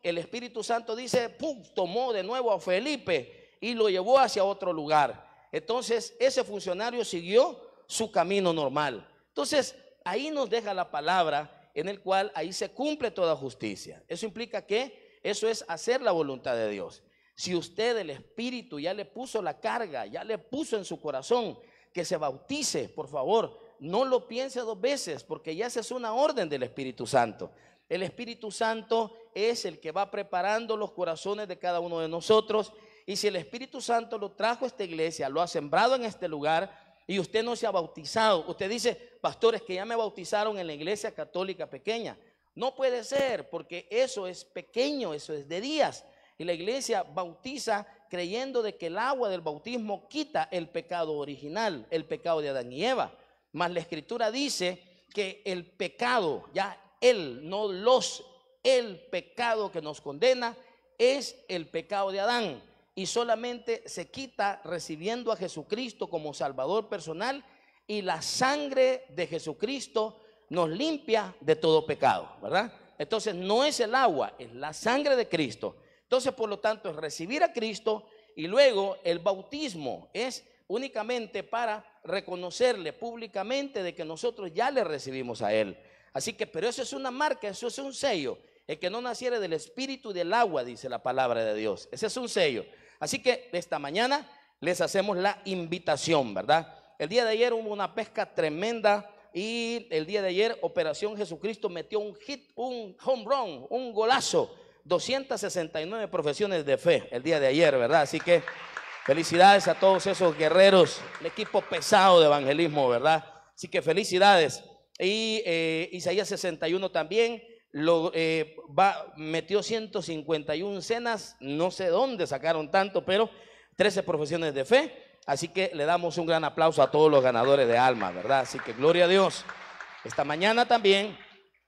el Espíritu Santo dice, ¡pum!, tomó de nuevo a Felipe y lo llevó hacia otro lugar. Entonces ese funcionario siguió su camino normal. Entonces ahí nos deja la palabra en el cual ahí se cumple toda justicia. Eso implica que eso es hacer la voluntad de Dios. Si usted, el Espíritu, ya le puso la carga, ya le puso en su corazón que se bautice, por favor, no lo piense dos veces, porque ya esa es una orden del Espíritu Santo. El Espíritu Santo es el que va preparando los corazones de cada uno de nosotros. Y si el Espíritu Santo lo trajo a esta iglesia, lo ha sembrado en este lugar, y usted no se ha bautizado, usted dice, pastores, que ya me bautizaron en la iglesia católica pequeña. No puede ser, porque eso es pequeño, eso es de días. Y la iglesia bautiza creyendo de que el agua del bautismo quita el pecado original, el pecado de Adán y Eva. Mas la Escritura dice que el pecado, ya él, no los, el pecado que nos condena es el pecado de Adán. Y solamente se quita recibiendo a Jesucristo como Salvador personal, y la sangre de Jesucristo nos limpia de todo pecado, ¿verdad? Entonces no es el agua, es la sangre de Cristo. Entonces, por lo tanto, es recibir a Cristo, y luego el bautismo es únicamente para reconocerle públicamente de que nosotros ya le recibimos a Él. Así que, pero eso es una marca, eso es un sello. El que no naciere del espíritu y del agua, dice la palabra de Dios. Ese es un sello. Así que esta mañana les hacemos la invitación, ¿verdad? El día de ayer hubo una pesca tremenda, y el día de ayer Operación Jesucristo metió un hit, un home run, un golazo. doscientas sesenta y nueve profesiones de fe el día de ayer, ¿verdad? Así que felicidades a todos esos guerreros, el equipo pesado de evangelismo, ¿verdad? Así que felicidades. Y eh, Isaías sesenta y uno también lo, eh, va, metió ciento cincuenta y una cenas, no sé dónde sacaron tanto, pero trece profesiones de fe. Así que le damos un gran aplauso a todos los ganadores de almas, ¿verdad? Así que gloria a Dios. Esta mañana también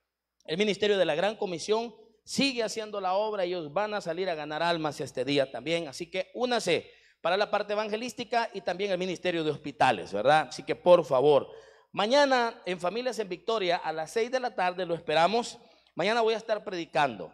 el Ministerio de la Gran Comisión sigue haciendo la obra. Ellos van a salir a ganar almas este día también. Así que únase para la parte evangelística y también el Ministerio de Hospitales, ¿verdad? Así que por favor, mañana en Familias en Victoria a las seis de la tarde lo esperamos. Mañana voy a estar predicando.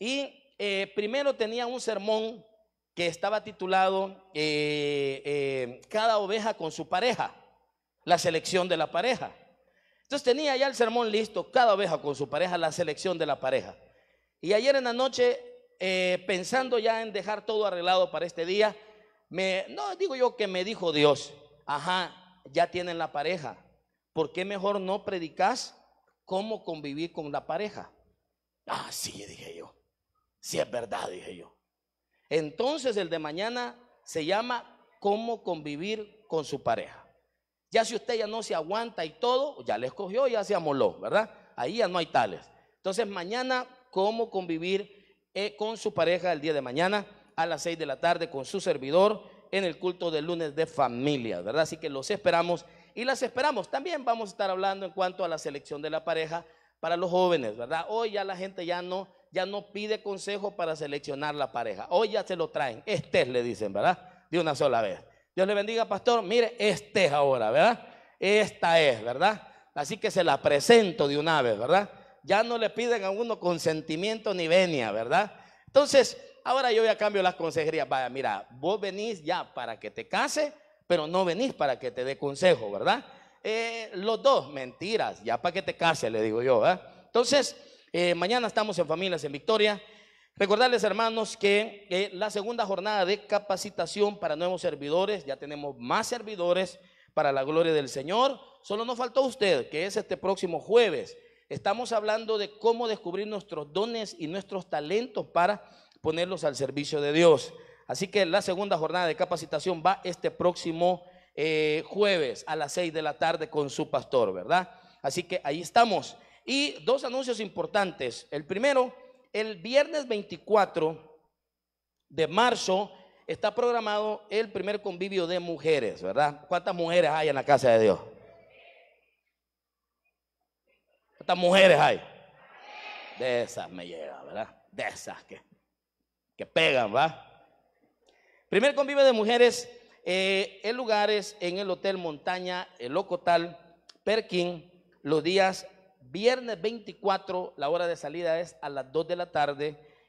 Y eh, primero tenía un sermón que estaba titulado eh, eh, Cada oveja con su pareja, la selección de la pareja. Entonces tenía ya el sermón listo, cada oveja con su pareja, la selección de la pareja. Y ayer en la noche, eh, pensando ya en dejar todo arreglado para este día, me, no digo yo que me dijo Dios, ajá, ya tienen la pareja, ¿por qué mejor no predicas cómo convivir con la pareja? Ah, sí, dije yo, sí es verdad, dije yo. Entonces el de mañana se llama cómo convivir con su pareja. Ya si usted ya no se aguanta y todo, ya le escogió, ya se amoló, ¿verdad? Ahí ya no hay tales. Entonces mañana cómo convivir eh, con su pareja el día de mañana a las seis de la tarde con su servidor en el culto del lunes de familia, ¿verdad? Así que los esperamos y las esperamos. También vamos a estar hablando en cuanto a la selección de la pareja para los jóvenes, ¿verdad? Hoy ya la gente ya no, ya no pide consejo para seleccionar la pareja. Hoy ya se lo traen. Este es, le dicen, ¿verdad? De una sola vez. Dios le bendiga, pastor. Mire, este es ahora, ¿verdad? Esta es, ¿verdad? Así que se la presento de una vez, ¿verdad? Ya no le piden a uno consentimiento ni venia, ¿verdad? Entonces, ahora yo ya cambio las consejerías. Vaya, mira, vos venís ya para que te case, pero no venís para que te dé consejo, ¿verdad? Eh, los dos, mentiras, ya para que te case, le digo yo, ¿verdad? Entonces, eh, mañana estamos en Familias en Victoria. Recordarles, hermanos, que eh, la segunda jornada de capacitación para nuevos servidores, ya tenemos más servidores para la gloria del Señor. Solo nos faltó usted, que es este próximo jueves. Estamos hablando de cómo descubrir nuestros dones y nuestros talentos para ponerlos al servicio de Dios. Así que la segunda jornada de capacitación va este próximo eh, jueves a las seis de la tarde con su pastor, ¿verdad? Así que ahí estamos. Y dos anuncios importantes. El primero, el viernes veinticuatro de marzo está programado el primer convivio de mujeres, ¿verdad? ¿Cuántas mujeres hay en la casa de Dios? ¿Cuántas mujeres hay? De esas me llega, ¿verdad? De esas que, que pegan, ¿va? Primer convivio de mujeres, eh, el lugar es en el Hotel Montaña, el Ocotal, Perkin, los días viernes veinticuatro, la hora de salida es a las dos de la tarde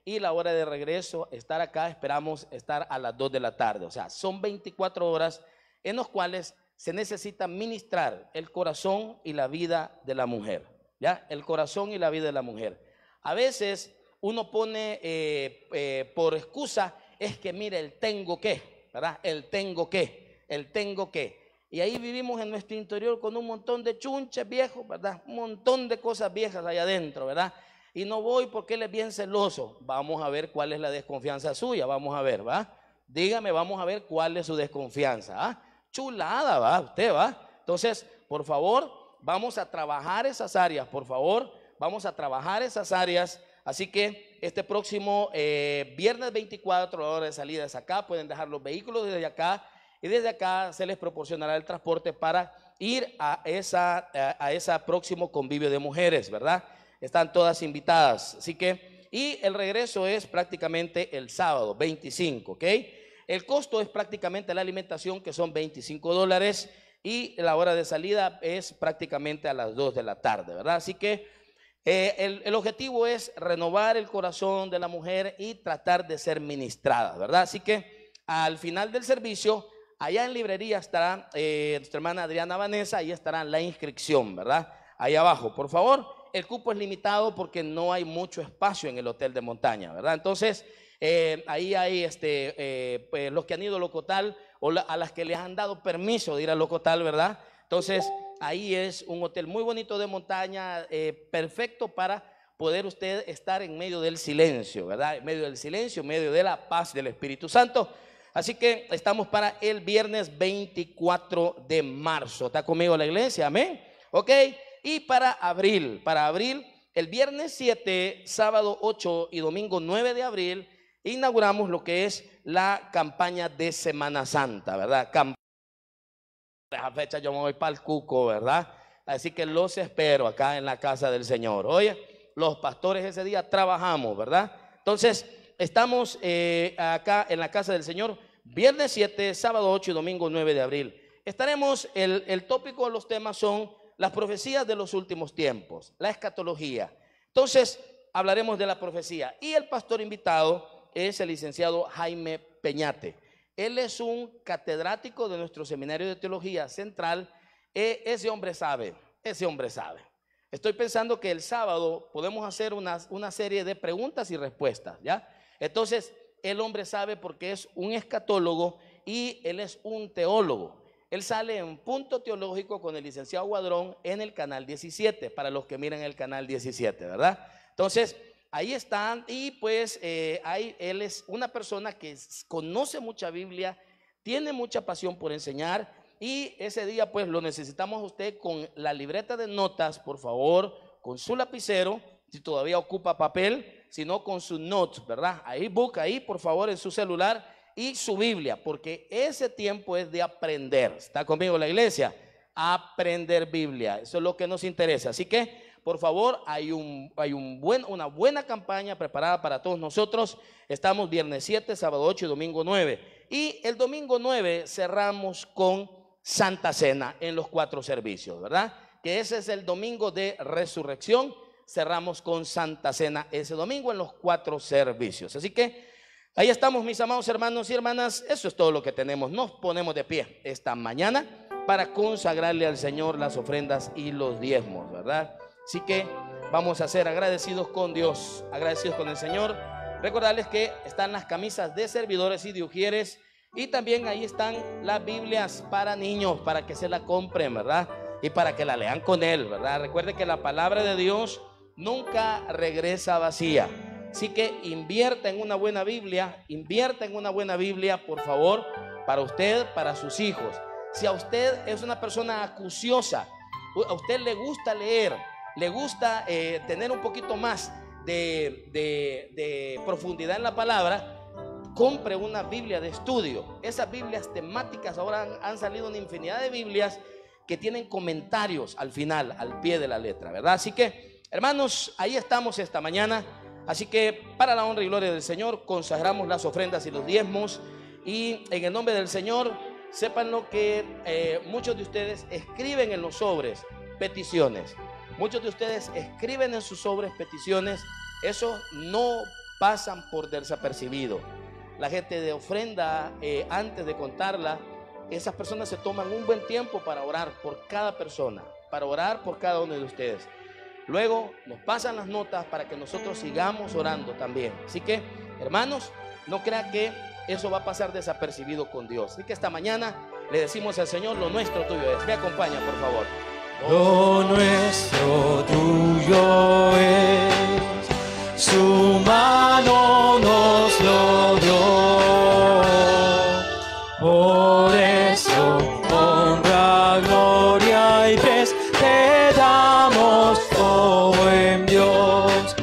y la hora de regreso, estar acá, esperamos estar a las dos de la tarde. O sea, son veinticuatro horas en las cuales se necesita ministrar el corazón y la vida de la mujer, ¿ya? El corazón y la vida de la mujer. A veces uno pone eh, eh, por excusa, es que mire, el tengo que, ¿verdad? El tengo que, el tengo que. Y ahí vivimos en nuestro interior con un montón de chunches viejos, ¿verdad? Un montón de cosas viejas allá adentro, ¿verdad? Y no voy porque él es bien celoso. Vamos a ver cuál es la desconfianza suya, vamos a ver, ¿va? Dígame, vamos a ver cuál es su desconfianza, ¿ah? Chulada, ¿va? Usted, ¿va? Entonces, por favor, vamos a trabajar esas áreas, por favor, vamos a trabajar esas áreas. Así que este próximo eh, viernes veinticuatro, la hora de salida es acá, pueden dejar los vehículos desde acá y desde acá se les proporcionará el transporte para ir a esa, a, a ese próximo convivio de mujeres, ¿verdad? Están todas invitadas, así que, y el regreso es prácticamente el sábado, veinticinco, ¿ok? El costo es prácticamente la alimentación, que son veinticinco dólares, y la hora de salida es prácticamente a las dos de la tarde, ¿verdad? Así que eh, el, el objetivo es renovar el corazón de la mujer y tratar de ser ministrada, ¿verdad? Así que al final del servicio, allá en librería estará eh, nuestra hermana Adriana Vanessa, ahí estará la inscripción, ¿verdad? Ahí abajo, por favor. El cupo es limitado porque no hay mucho espacio en el hotel de montaña, ¿verdad? Entonces, eh, ahí hay este, eh, pues, los que han ido a Locotal o la, a las que les han dado permiso de ir a Locotal, ¿verdad? Entonces, ahí es un hotel muy bonito de montaña, eh, perfecto para poder usted estar en medio del silencio, ¿verdad? En medio del silencio, en medio de la paz del Espíritu Santo. Así que estamos para el viernes veinticuatro de marzo. ¿Está conmigo la iglesia? Amén. Ok. Y para abril, para abril, el viernes siete, sábado ocho y domingo nueve de abril, inauguramos lo que es la campaña de Semana Santa, ¿verdad? Camp Esa fecha yo me voy para el Cuco, ¿verdad? Así que los espero acá en la casa del Señor. Oye, los pastores ese día trabajamos, ¿verdad? Entonces, estamos eh, acá en la casa del Señor, viernes siete, sábado ocho y domingo nueve de abril. Estaremos, el, el tópico de los temas son las profecías de los últimos tiempos, la escatología. Entonces, hablaremos de la profecía. Y el pastor invitado es el licenciado Jaime Peñate. Él es un catedrático de nuestro seminario de teología central. Eh, ese hombre sabe, ese hombre sabe. Estoy pensando que el sábado podemos hacer una, una serie de preguntas y respuestas, ¿ya? Entonces, el hombre sabe porque es un escatólogo y él es un teólogo. Él sale en Punto Teológico con el licenciado Guadrón en el canal diecisiete, para los que miran el canal diecisiete, ¿verdad? Entonces, ahí están y pues eh, ahí, él es una persona que conoce mucha Biblia, tiene mucha pasión por enseñar y ese día pues lo necesitamos a usted con la libreta de notas, por favor, con su lapicero, si todavía ocupa papel, sino con su notes, ¿verdad? Ahí busca ahí, por favor, en su celular y su Biblia, porque ese tiempo es de aprender. ¿Está conmigo la iglesia? Aprender Biblia, eso es lo que nos interesa. Así que, por favor, hay, un, hay un buen, una buena campaña preparada para todos nosotros. Estamos viernes siete, sábado ocho y domingo nueve. Y el domingo nueve cerramos con Santa Cena en los cuatro servicios, ¿verdad? Que ese es el domingo de resurrección. Cerramos con Santa Cena ese domingo en los cuatro servicios. Así que ahí estamos, mis amados hermanos y hermanas. Eso es todo lo que tenemos. Nos ponemos de pie esta mañana para consagrarle al Señor las ofrendas y los diezmos, ¿verdad? Así que vamos a ser agradecidos con Dios, agradecidos con el Señor. Recordarles que están las camisas de servidores y de ujieres y también ahí están las Biblias para niños, para que se la compren, ¿verdad? Y para que la lean con él, ¿verdad? Recuerde que la palabra de Dios nunca regresa vacía. Así que invierta en una buena Biblia, invierta en una buena Biblia, por favor, para usted, para sus hijos. Si a usted es una persona acuciosa, a usted le gusta leer, le gusta eh, tener un poquito más de, de, de profundidad en la palabra, compre una Biblia de estudio. Esas Biblias temáticas, ahora han, han salido una infinidad de Biblias que tienen comentarios al final, al pie de la letra, ¿verdad? Así que, hermanos, ahí estamos esta mañana. Así que para la honra y gloria del Señor consagramos las ofrendas y los diezmos. Y en el nombre del Señor, sépanlo que eh, muchos de ustedes escriben en los sobres peticiones. Muchos de ustedes escriben en sus sobres peticiones. Eso no pasan por desapercibido. La gente de ofrenda, eh, antes de contarla, esas personas se toman un buen tiempo para orar por cada persona, para orar por cada uno de ustedes. Luego nos pasan las notas para que nosotros sigamos orando también. Así que, hermanos, no crea que eso va a pasar desapercibido con Dios. Así que esta mañana le decimos al Señor: lo nuestro tuyo es. Me acompaña, por favor. Lo nuestro tuyo es, su mano nos lo dio. Por eso, honra, gloria y paz te damos, oh buen Dios.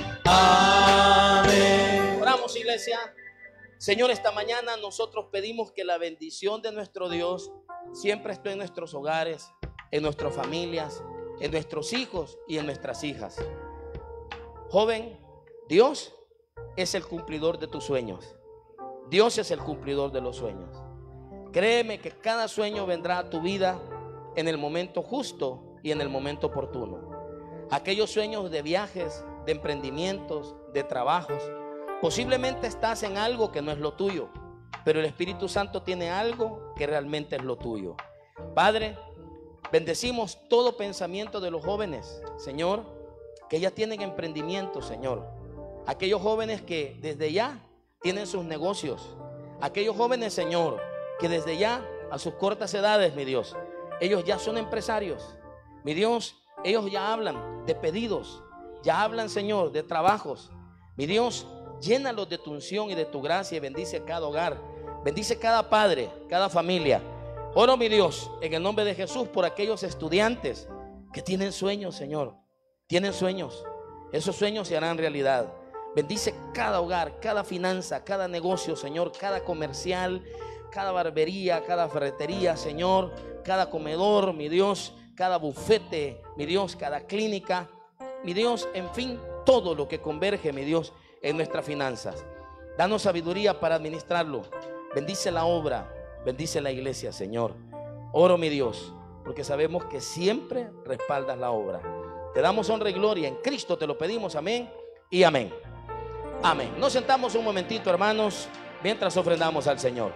Amén. Oramos, iglesia. Señor, esta mañana nosotros pedimos que la bendición de nuestro Dios siempre esté en nuestros hogares, en nuestras familias, en nuestros hijos y en nuestras hijas. Joven, Dios es el cumplidor de tus sueños. Dios es el cumplidor de los sueños. Créeme que cada sueño vendrá a tu vida en el momento justo y en el momento oportuno. Aquellos sueños de viajes, de emprendimientos, de trabajos. Posiblemente estás en algo que no es lo tuyo, pero el Espíritu Santo tiene algo que realmente es lo tuyo. Padre, bendecimos todo pensamiento de los jóvenes, Señor, que ya tienen emprendimiento, Señor. Aquellos jóvenes que desde ya tienen sus negocios. Aquellos jóvenes, Señor, que desde ya a sus cortas edades, mi Dios, ellos ya son empresarios. Mi Dios, ellos ya hablan de pedidos, ya hablan, Señor, de trabajos. Mi Dios, llénalos de tu unción y de tu gracia y bendice cada hogar. Bendice cada padre, cada familia. Oro, mi Dios, en el nombre de Jesús, por aquellos estudiantes que tienen sueños, Señor. Tienen sueños. Esos sueños se harán realidad. Bendice cada hogar, cada finanza, cada negocio, Señor, cada comercial, cada barbería, cada ferretería, Señor, cada comedor, mi Dios, cada bufete, mi Dios, cada clínica, mi Dios, en fin, todo lo que converge, mi Dios, en nuestras finanzas. Danos sabiduría para administrarlo. Bendice la obra, bendice la iglesia, Señor. Oro, mi Dios, porque sabemos que siempre respaldas la obra. Te damos honra y gloria, en Cristo te lo pedimos, amén y amén. Amén. Nos sentamos un momentito, hermanos, mientras ofrendamos al Señor.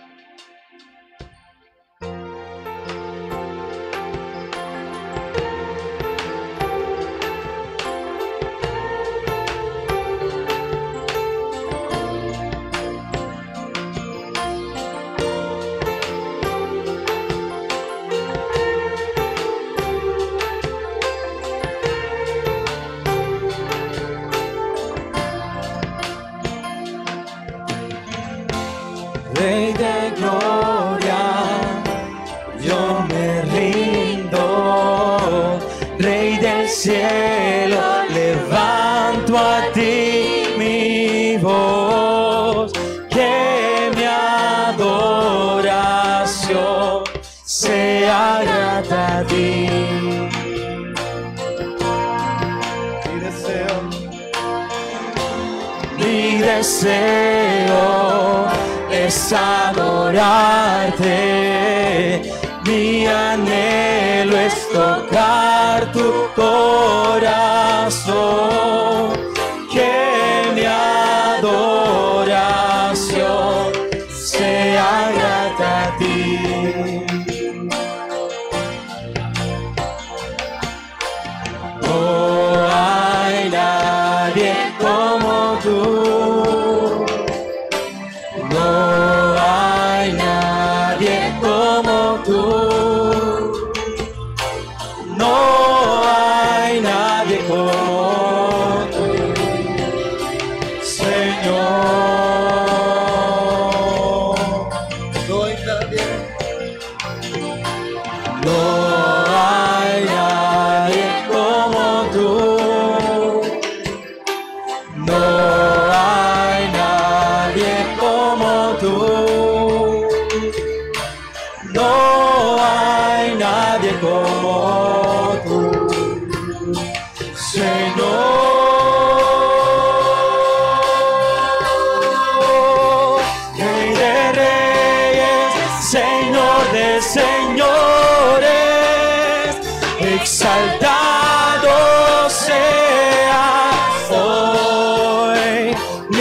Rey de gloria, yo me rindo. Rey del cielo, levanto a ti mi voz. Que mi adoración sea grata a ti. Mi deseo, mi deseo es adorarte, mi anhelo es tocar tu corazón, que mi adoración sea grata a ti. No hay nadie como tú. No hay nadie como tú. No hay nadie como tú.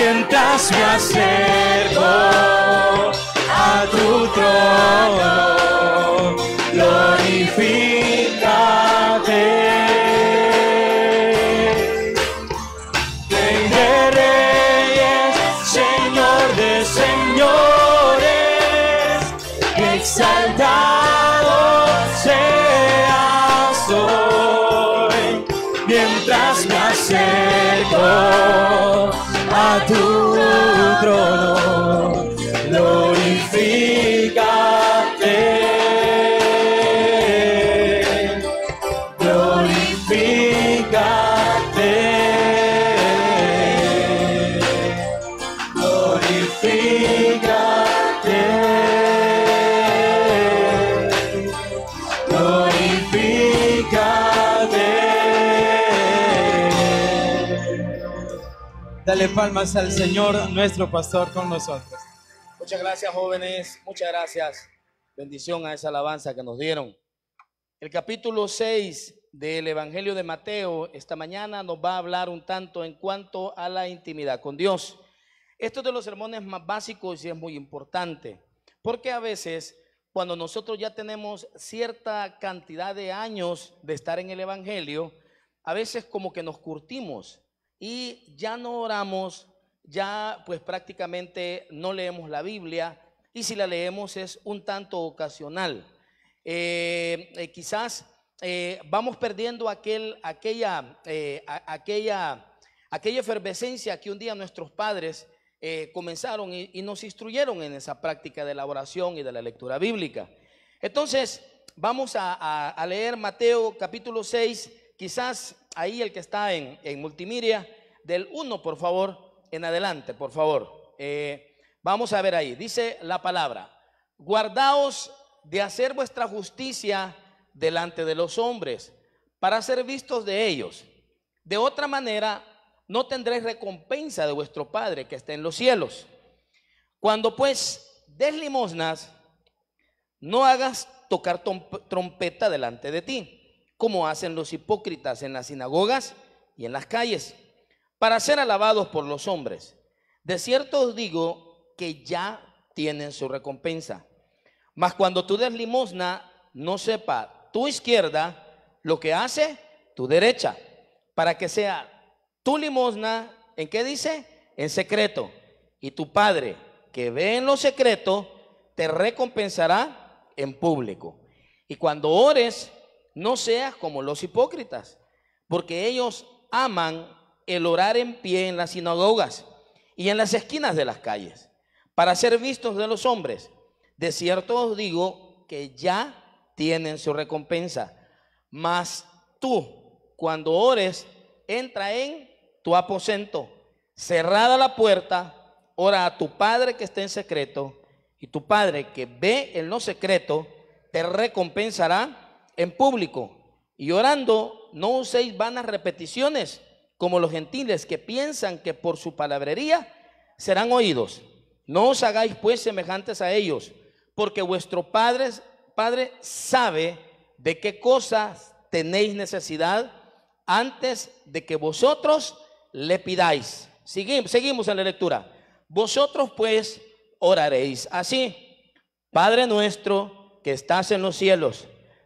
mientras me acerco a tu trono, glorifícate. Rey de reyes, Señor de señores, exaltado seas hoy, mientras me acerco a tu trono, glorifícate, glorifícate, glorifícate, glorifícate. Dale palmas al Señor, nuestro pastor, con nosotros. Muchas gracias, jóvenes. Muchas gracias. Bendición a esa alabanza que nos dieron. El capítulo seis del Evangelio de Mateo esta mañana nos va a hablar un tanto en cuanto a la intimidad con Dios. Esto es de los sermones más básicos y es muy importante, porque a veces cuando nosotros ya tenemos cierta cantidad de años de estar en el Evangelio, a veces como que nos curtimos y ya no oramos, ya pues prácticamente no leemos la Biblia, y si la leemos es un tanto ocasional. Eh, eh, quizás eh, vamos perdiendo aquel, aquella, eh, a, aquella, aquella efervescencia que un día nuestros padres eh, comenzaron y, y nos instruyeron en esa práctica de la oración y de la lectura bíblica. Entonces vamos a, a, a leer Mateo capítulo seis, quizás ahí el que está en, en multimedia, del uno por favor en adelante, por favor. Eh, vamos a ver ahí, dice la palabra: guardaos de hacer vuestra justicia delante de los hombres, para ser vistos de ellos. De otra manera, no tendréis recompensa de vuestro Padre que está en los cielos. Cuando pues des limosnas, no hagas tocar trompeta delante de ti, como hacen los hipócritas en las sinagogas y en las calles, para ser alabados por los hombres. De cierto os digo que ya tienen su recompensa. Mas cuando tú des limosna, no sepa tu izquierda lo que hace tu derecha, para que sea tu limosna, ¿en qué dice? En secreto. Y tu Padre, que ve en lo secreto, te recompensará en público. Y cuando ores, no seas como los hipócritas, porque ellos aman el orar en pie en las sinagogas y en las esquinas de las calles, para ser vistos de los hombres. De cierto os digo que ya tienen su recompensa. Mas tú, cuando ores, entra en tu aposento, cerrada la puerta, ora a tu Padre que está en secreto, y tu Padre que ve en lo secreto te recompensará en público. Y orando, no uséis vanas repeticiones como los gentiles, que piensan que por su palabrería serán oídos. No os hagáis pues semejantes a ellos, porque vuestro Padre, Padre sabe de qué cosas tenéis necesidad antes de que vosotros le pidáis. Seguimos, seguimos en la lectura. Vosotros pues oraréis así: Padre nuestro que estás en los cielos,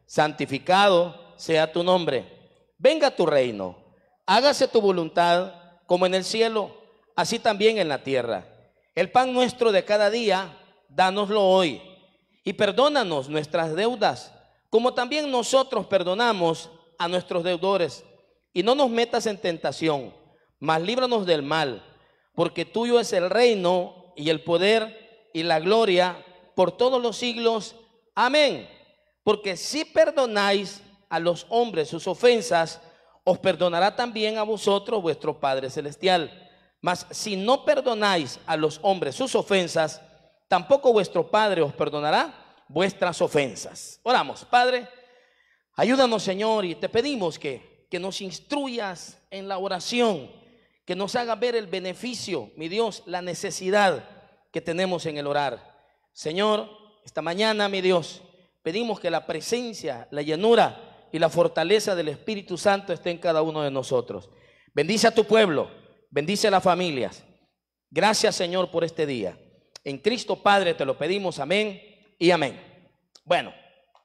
santificado sea tu nombre. Venga tu reino. Hágase tu voluntad como en el cielo, así también en la tierra. El pan nuestro de cada día, dánoslo hoy. Y perdónanos nuestras deudas, como también nosotros perdonamos a nuestros deudores. Y no nos metas en tentación, mas líbranos del mal, porque tuyo es el reino y el poder y la gloria por todos los siglos. Amén. Porque si perdonáis a los hombres sus ofensas, os perdonará también a vosotros vuestro Padre Celestial. Mas si no perdonáis a los hombres sus ofensas, tampoco vuestro Padre os perdonará vuestras ofensas. Oramos. Padre, ayúdanos, Señor, y te pedimos que, que nos instruyas en la oración, que nos haga ver el beneficio, mi Dios, la necesidad que tenemos en el orar. Señor, esta mañana, mi Dios, pedimos que la presencia, la llenura y la fortaleza del Espíritu Santo esté en cada uno de nosotros. Bendice a tu pueblo, bendice a las familias, Gracias, Señor, por este día. En Cristo Padre te lo pedimos, amén y amén. Bueno,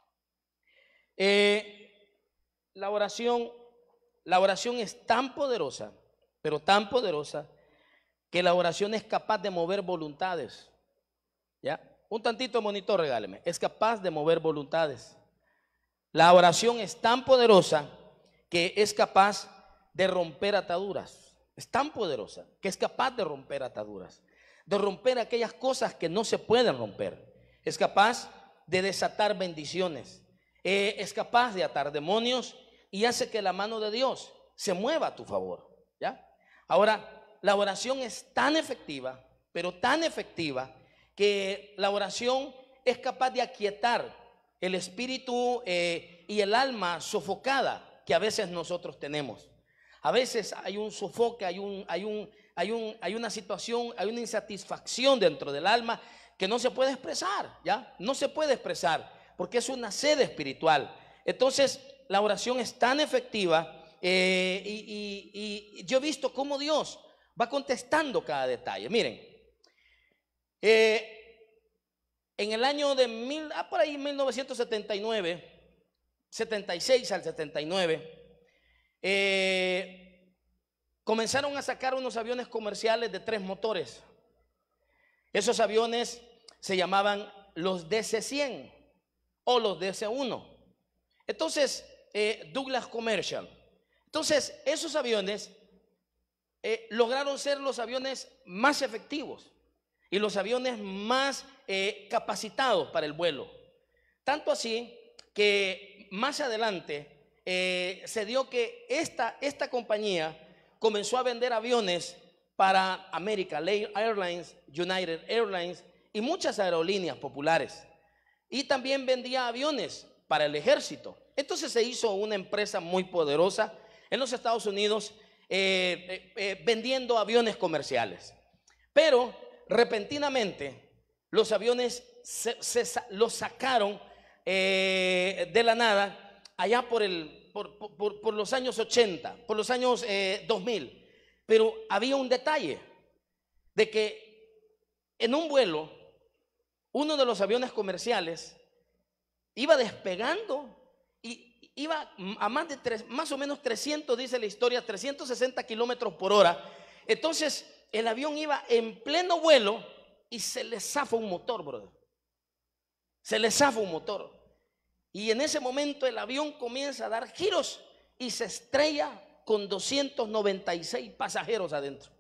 eh, la oración, la oración es tan poderosa, pero tan poderosa, que la oración es capaz de mover voluntades. ¿Ya? Un tantito monitor, regáleme. Es capaz de mover voluntades. La oración es tan poderosa que es capaz de romper ataduras. Es tan poderosa que es capaz de romper ataduras, de romper aquellas cosas que no se pueden romper. Es capaz de desatar bendiciones. Eh, es capaz de atar demonios y hace que la mano de Dios se mueva a tu favor. ¿Ya? Ahora, la oración es tan efectiva, pero tan efectiva, que la oración es capaz de aquietar el espíritu eh, y el alma sofocada que a veces nosotros tenemos. A veces hay un sofoque, hay, un, hay, un, hay, un, hay una situación, hay una insatisfacción dentro del alma que no se puede expresar, ¿ya? No se puede expresar porque es una sed espiritual. Entonces, la oración es tan efectiva eh, y, y, y yo he visto cómo Dios va contestando cada detalle. Miren, eh, en el año de mil, ah, por ahí mil novecientos setenta y nueve, setenta y seis al setenta y nueve, eh, comenzaron a sacar unos aviones comerciales de tres motores. Esos aviones se llamaban los D C cien o los D C uno. Entonces, eh, Douglas Commercial. Entonces, esos aviones Eh, lograron ser los aviones más efectivos y los aviones más eh, capacitados para el vuelo. Tanto así que más adelante eh, se dio que esta, esta compañía comenzó a vender aviones para American Airlines, United Airlines y muchas aerolíneas populares. Y también vendía aviones para el ejército. Entonces se hizo una empresa muy poderosa en los Estados Unidos, Eh, eh, eh, vendiendo aviones comerciales. Pero repentinamente los aviones se, se, los sacaron eh, de la nada allá por, el, por, por, por los años ochenta, por los años eh, dos mil. Pero había un detalle de que en un vuelo uno de los aviones comerciales iba despegando y iba a más de tres, más o menos trescientos, dice la historia, trescientos sesenta kilómetros por hora. Entonces el avión iba en pleno vuelo y se le zafa un motor, brother. Se le zafa un motor. Y en ese momento el avión comienza a dar giros y se estrella con doscientos noventa y seis pasajeros adentro.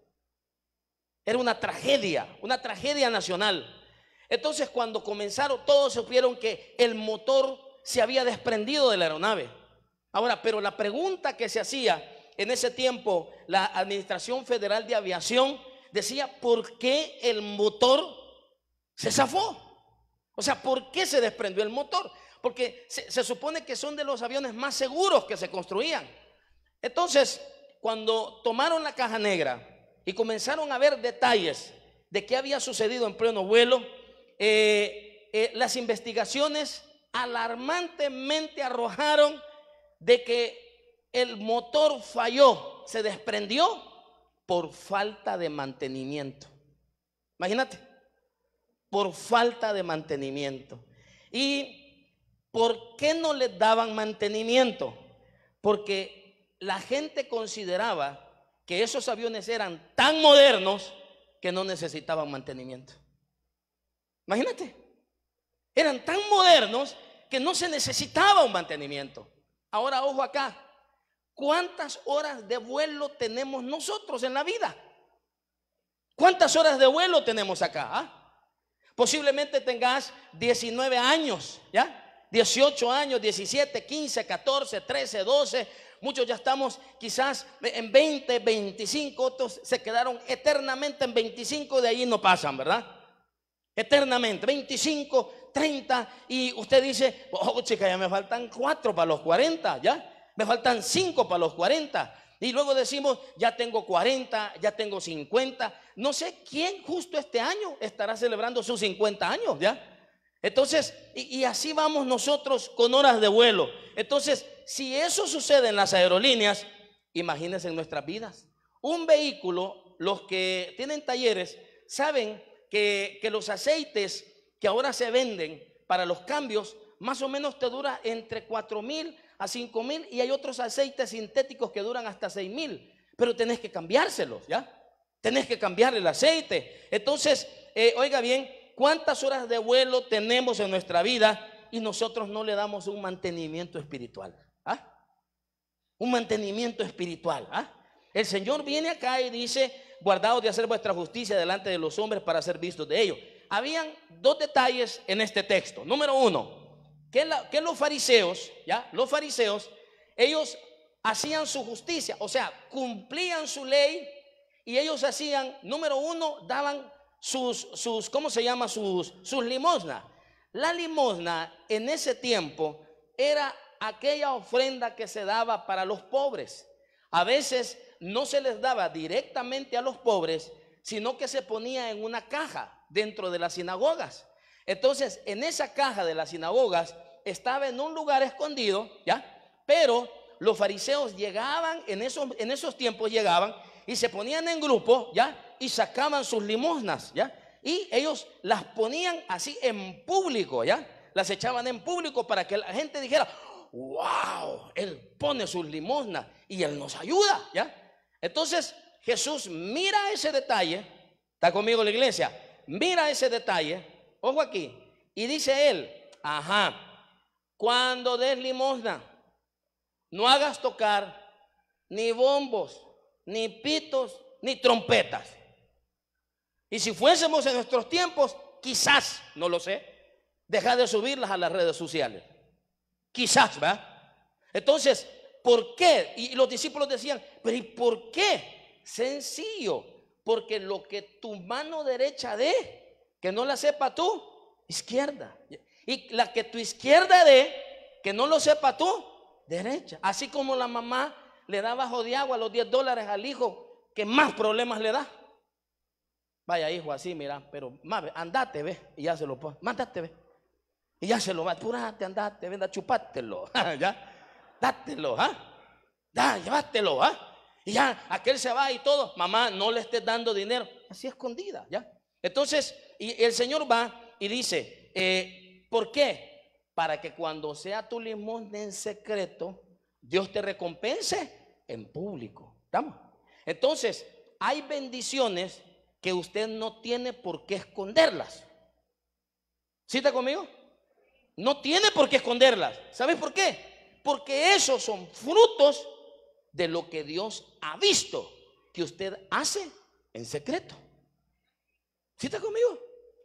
Era una tragedia, una tragedia nacional. Entonces, cuando comenzaron, todos supieron que el motor se había desprendido de la aeronave. Ahora, pero la pregunta que se hacía en ese tiempo, la Administración Federal de Aviación decía: ¿por qué el motor se zafó? O sea, ¿por qué se desprendió el motor? Porque se, se supone que son de los aviones más seguros que se construían. Entonces, cuando tomaron la caja negra y comenzaron a ver detalles de qué había sucedido en pleno vuelo, eh, eh, las investigaciones alarmantemente arrojaron de que el motor falló, se desprendió por falta de mantenimiento. Imagínate, por falta de mantenimiento. ¿Y por qué no les daban mantenimiento? Porque la gente consideraba que esos aviones eran tan modernos que no necesitaban mantenimiento. Imagínate, eran tan modernos que no se necesitaba un mantenimiento. Ahora, ojo acá, ¿cuántas horas de vuelo tenemos nosotros en la vida? ¿Cuántas horas de vuelo tenemos acá? ¿Ah? Posiblemente tengas diecinueve años, ¿ya? dieciocho años, diecisiete, quince, catorce, trece, doce. Muchos ya estamos quizás en veinte, veinticinco, otros se quedaron eternamente en veinticinco, de ahí no pasan, ¿verdad? Eternamente, veinticinco, treinta, y usted dice: oh, chica, ya me faltan cuatro para los cuarenta, ya, me faltan cinco para los cuarenta. Y luego decimos: ya tengo cuarenta, ya tengo cincuenta. No sé quién justo este año estará celebrando sus cincuenta años, ¿ya? Entonces, y, y así vamos nosotros con horas de vuelo. Entonces, si eso sucede en las aerolíneas, imagínense en nuestras vidas. Un vehículo los que tienen talleres saben que, que los aceites que ahora se venden para los cambios, más o menos te dura entre cuatro mil a cinco mil, y hay otros aceites sintéticos que duran hasta seis mil, pero tenés que cambiárselos, ¿ya? Tenés que cambiar el aceite. Entonces, eh, oiga bien, ¿cuántas horas de vuelo tenemos en nuestra vida y nosotros no le damos un mantenimiento espiritual? ¿Ah? Un mantenimiento espiritual. ¿Ah? El Señor viene acá y dice: guardaos de hacer vuestra justicia delante de los hombres para ser vistos de ellos. Habían dos detalles en este texto. Número uno, que, la, que los fariseos, ¿ya? Los fariseos, ellos hacían su justicia, o sea, cumplían su ley, y ellos hacían, número uno, daban sus, sus ¿cómo se llama? Sus, sus limosnas. La limosna en ese tiempo era aquella ofrenda que se daba para los pobres. A veces no se les daba directamente a los pobres, sino que se ponía en una caja dentro de las sinagogas. Entonces, en esa caja de las sinagogas estaba en un lugar escondido, ¿ya? Pero los fariseos llegaban, en esos, en esos tiempos llegaban y se ponían en grupo, ¿ya? Y sacaban sus limosnas, ¿ya? Y ellos las ponían así en público, ¿ya? Las echaban en público para que la gente dijera: wow, él pone sus limosnas y él nos ayuda, ¿ya? Entonces Jesús mira ese detalle. ¿Está conmigo la iglesia? Mira ese detalle, ojo aquí, y dice él: ajá, cuando des limosna, no hagas tocar ni bombos, ni pitos, ni trompetas. Y si fuésemos en nuestros tiempos, quizás, no lo sé, dejar de subirlas a las redes sociales. Quizás, ¿verdad? Entonces, ¿por qué? Y los discípulos decían: pero ¿y por qué? Sencillo, porque lo que tu mano derecha dé, que no la sepa tu izquierda, y la que tu izquierda dé, que no lo sepa tu derecha. Así como la mamá le da bajo de agua los diez dólares al hijo que más problemas le da. Vaya hijo, así mira, pero más, andate, ve, y ya se lo pone, mándate, ve, y ya se lo va, apúrate, andate, ven, chupátelo, ya, dátelo, ¿ah? Da, llévatelo, ¿ah? Y ya, aquel se va y todo. Mamá, no le estés dando dinero, así escondida, ¿ya? Entonces, y el Señor va y dice: eh, ¿por qué? Para que cuando sea tu limosna en secreto, Dios te recompense en público. ¿Estamos? Entonces, hay bendiciones que usted no tiene por qué esconderlas. ¿Sí está conmigo? No tiene por qué esconderlas. ¿Sabes por qué? Porque esos son frutos de lo que Dios ha visto que usted hace en secreto. ¿Sí está conmigo?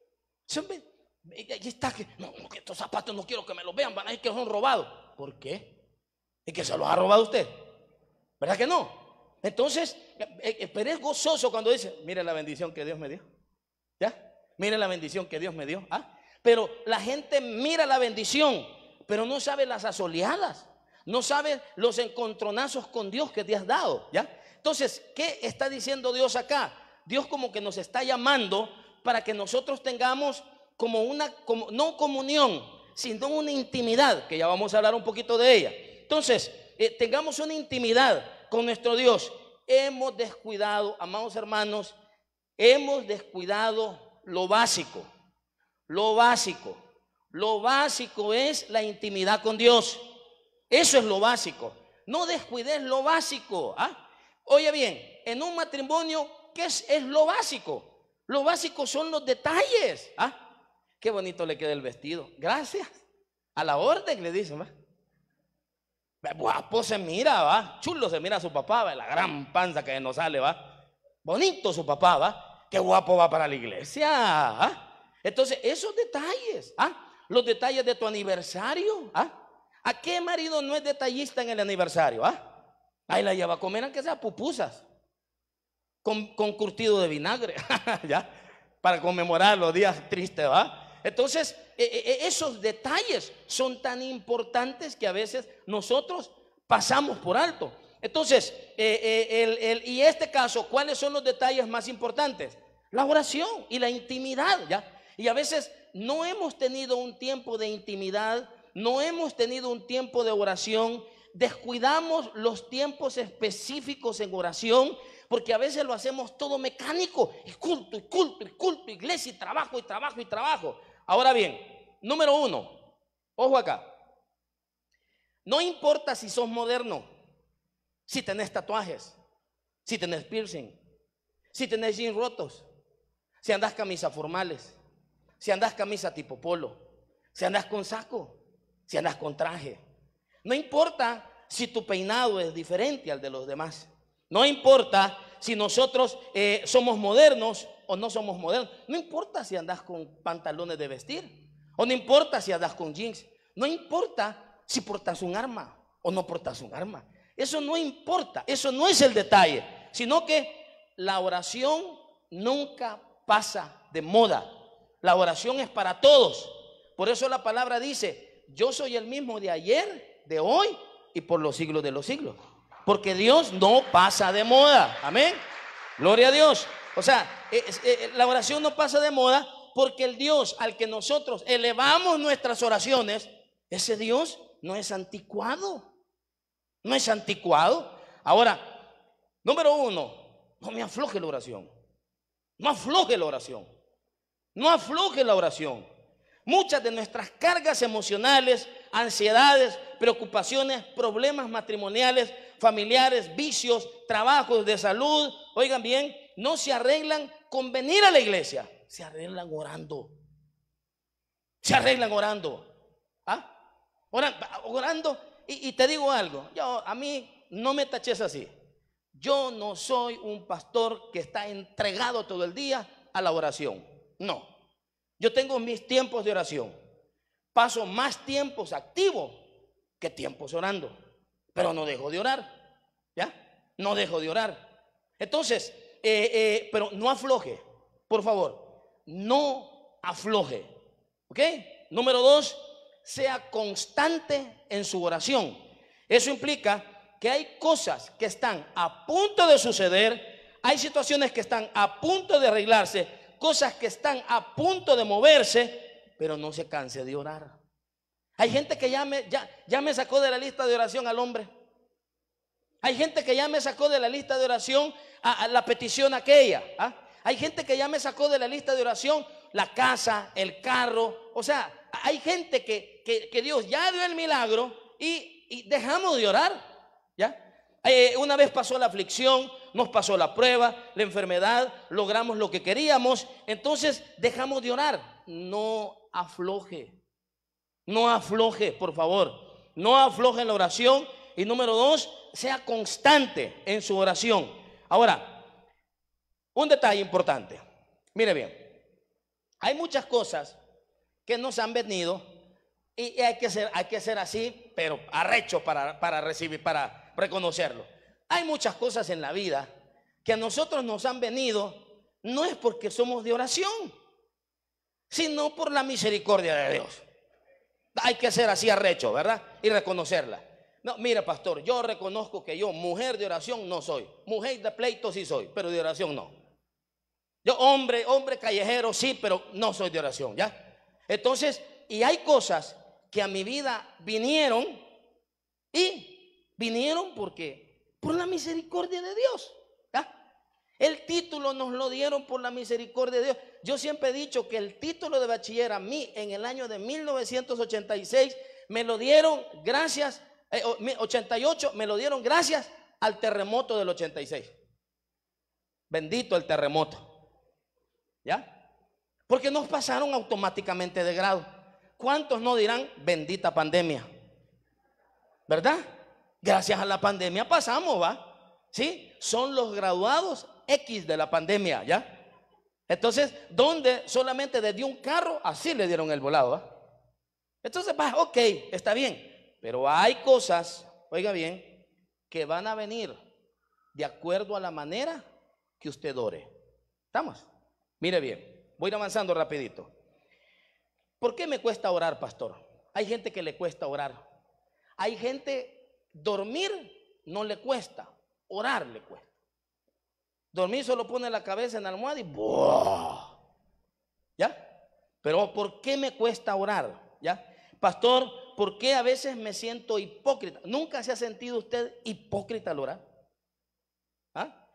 Aquí está que no, no, que estos zapatos no quiero que me los vean, van a decir que son robados. ¿Por qué? ¿Y que se los ha robado usted? ¿Verdad que no? Entonces, pero es gozoso cuando dice: mire la bendición que Dios me dio. ¿Ya? Mire la bendición que Dios me dio. ¿Ah? Pero la gente mira la bendición, pero no sabe las asoleadas, no sabe los encontronazos con Dios que te has dado. ¿Ya? Entonces, ¿qué está diciendo Dios acá? Dios como que nos está llamando para que nosotros tengamos como una, como, no comunión, sino una intimidad, que ya vamos a hablar un poquito de ella. Entonces, eh, tengamos una intimidad con nuestro Dios. Hemos descuidado, amados hermanos, hemos descuidado lo básico. Lo básico. Lo básico es la intimidad con Dios. Eso es lo básico. No descuides lo básico. ¿Ah? Oye bien, en un matrimonio, ¿qué es, es lo básico? Lo básico son los detalles. ¿Ah? Qué bonito le queda el vestido. Gracias. A la orden, le dicen, ¿va? Guapo se mira, va. Chulo se mira a su papá, va. La gran panza que nos sale, va. Bonito su papá, va. Qué guapo va para la iglesia. ¿Ah? Entonces, esos detalles, ¿ah? Los detalles de tu aniversario, ¿ah? ¿A qué marido no es detallista en el aniversario? ¿Ah? Ahí la lleva a comer, aunque sea pupusas con, con curtido de vinagre, ¿ya? Para conmemorar los días tristes, ¿va? Entonces, eh, eh, esos detalles son tan importantes que a veces nosotros pasamos por alto. Entonces, eh, eh, el, el, y este caso, ¿cuáles son los detalles más importantes? La oración y la intimidad, ¿ya? Y a veces no hemos tenido un tiempo de intimidad, no hemos tenido un tiempo de oración, descuidamos los tiempos específicos en oración, porque a veces lo hacemos todo mecánico, y culto, y culto, y culto, iglesia, y trabajo, y trabajo, y trabajo. Ahora bien, número uno, ojo acá, no importa si sos moderno, si tenés tatuajes, si tenés piercing, si tenés jeans rotos, si andás camisas formales, si andás camisa tipo polo, si andás con saco, si andás con traje. No importa si tu peinado es diferente al de los demás. No importa si nosotros eh, somos modernos o no somos modernos. No importa si andás con pantalones de vestir, o no importa si andás con jeans. No importa si portas un arma o no portas un arma. Eso no importa, eso no es el detalle, sino que la oración nunca pasa de moda. La oración es para todos. Por eso la palabra dice: yo soy el mismo de ayer, de hoy y por los siglos de los siglos. Porque Dios no pasa de moda. Amén. Gloria a Dios. O sea, es, es, la oración no pasa de moda porque el Dios al que nosotros elevamos nuestras oraciones, ese Dios no es anticuado. No es anticuado. Ahora, número uno, no me afloje la oración. No afloje la oración. No afloje la oración. Muchas de nuestras cargas emocionales, ansiedades, preocupaciones, problemas matrimoniales, familiares, vicios, trabajos de salud, oigan bien, no se arreglan con venir a la iglesia, se arreglan orando. Se arreglan orando. ¿Ah? Orando, orando. Y, y te digo algo, yo, a mí no me taches así. Yo no soy un pastor que está entregado todo el día a la oración. No. Yo tengo mis tiempos de oración. Paso más tiempos activos que tiempos orando. Pero no dejo de orar. ¿Ya? No dejo de orar. Entonces, eh, eh, pero no afloje. Por favor, no afloje. ¿Ok? Número dos, sea constante en su oración. Eso implica que hay cosas que están a punto de suceder, hay situaciones que están a punto de arreglarse, cosas que están a punto de moverse, pero no se canse de orar. Hay gente que ya me, ya, ya me sacó de la lista de oración al hombre. Hay gente que ya me sacó de la lista de oración a, a la petición aquella. ¿Ah? Hay gente que ya me sacó de la lista de oración la casa, el carro. O sea, hay gente que, que, que Dios ya dio el milagro y, y dejamos de orar. ¿Ya? Eh, una vez pasó la aflicción, nos pasó la prueba, la enfermedad, logramos lo que queríamos, entonces dejamos de orar. No afloje, no afloje, por favor, no afloje en la oración. Y número dos, sea constante en su oración. Ahora, un detalle importante, mire bien, hay muchas cosas que nos han venido y hay que ser, hay que ser así, pero arrecho para, para recibir, para reconocerlo. Hay muchas cosas en la vida que a nosotros nos han venido, no es porque somos de oración, sino por la misericordia de Dios. Hay que ser así arrecho, ¿verdad? Y reconocerla. No, mire, pastor, yo reconozco que yo mujer de oración no soy. Mujer de pleito sí soy, pero de oración no. Yo hombre, hombre callejero sí, pero no soy de oración, ¿ya? Entonces, y hay cosas que a mi vida vinieron y vinieron porque por la misericordia de Dios. ¿Ya? El título nos lo dieron por la misericordia de Dios. Yo siempre he dicho que el título de bachiller a mí en el año de mil novecientos ochenta y seis me lo dieron gracias, eh, ochenta y ocho me lo dieron gracias al terremoto del ochenta y seis. Bendito el terremoto. ¿Ya? Porque nos pasaron automáticamente de grado. ¿Cuántos no dirán bendita pandemia? ¿Verdad? Gracias a la pandemia pasamos, ¿va? ¿Sí? Son los graduados X de la pandemia, ¿ya? Entonces, donde solamente desde un carro, así le dieron el volado, ¿va? Entonces, va, ok, está bien. Pero hay cosas, oiga bien, que van a venir de acuerdo a la manera que usted ore. ¿Estamos? Mire bien, voy a ir avanzando rapidito. ¿Por qué me cuesta orar, pastor? Hay gente que le cuesta orar. Hay gente... Dormir no le cuesta, orar le cuesta. Dormir solo pone la cabeza en la almohada y ¡buah! ¿Ya? Pero ¿por qué me cuesta orar? ¿Ya? Pastor, ¿por qué a veces me siento hipócrita? ¿Nunca se ha sentido usted hipócrita al orar? ¿Ah?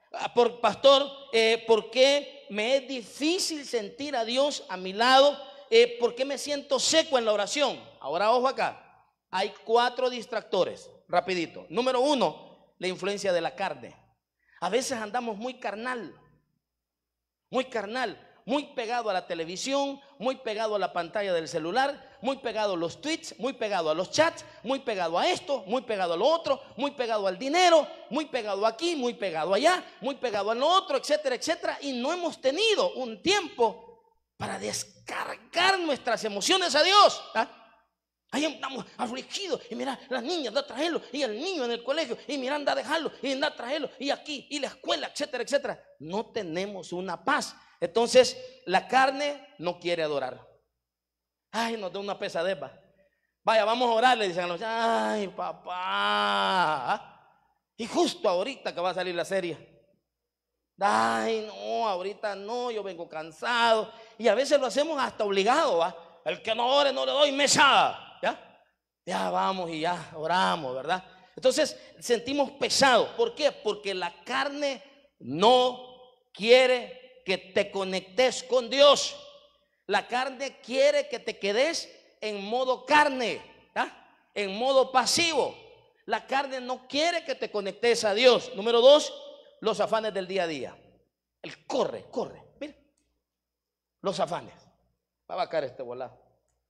Por, pastor, eh, ¿por qué me es difícil sentir a Dios a mi lado? Eh, ¿Por qué me siento seco en la oración? Ahora ojo acá, hay cuatro distractores, rapidito. Número uno, la influencia de la carne. A veces andamos muy carnal, muy carnal, muy pegado a la televisión, muy pegado a la pantalla del celular, muy pegado a los tweets, muy pegado a los chats, muy pegado a esto, muy pegado a lo otro, muy pegado al dinero, muy pegado aquí, muy pegado allá, muy pegado a lo otro, etcétera, etcétera. Y no hemos tenido un tiempo para descargar nuestras emociones a Dios. ¿Ah? Ahí estamos afligidos y mira, las niñas anda a traerlo y el niño en el colegio y mira, anda a dejarlo y anda a traerlo y aquí y la escuela, etcétera, etcétera. No tenemos una paz. Entonces la carne no quiere adorar. Ay, nos da una pesadez. Va. Vaya, vamos a orar, le dicen a los, ay, papá. Y justo ahorita que va a salir la serie. Ay, no, ahorita no, yo vengo cansado. Y a veces lo hacemos hasta obligado, ¿va? El que no ore no le doy mesada. ¿Ya? Ya vamos y ya oramos, ¿verdad? Entonces sentimos pesado. ¿Por qué? Porque la carne no quiere que te conectes con Dios. La carne quiere que te quedes en modo carne, ¿ya? En modo pasivo. La carne no quiere que te conectes a Dios. Número dos, los afanes del día a día. El corre, corre. Mira, los afanes. Va a vacar este volado.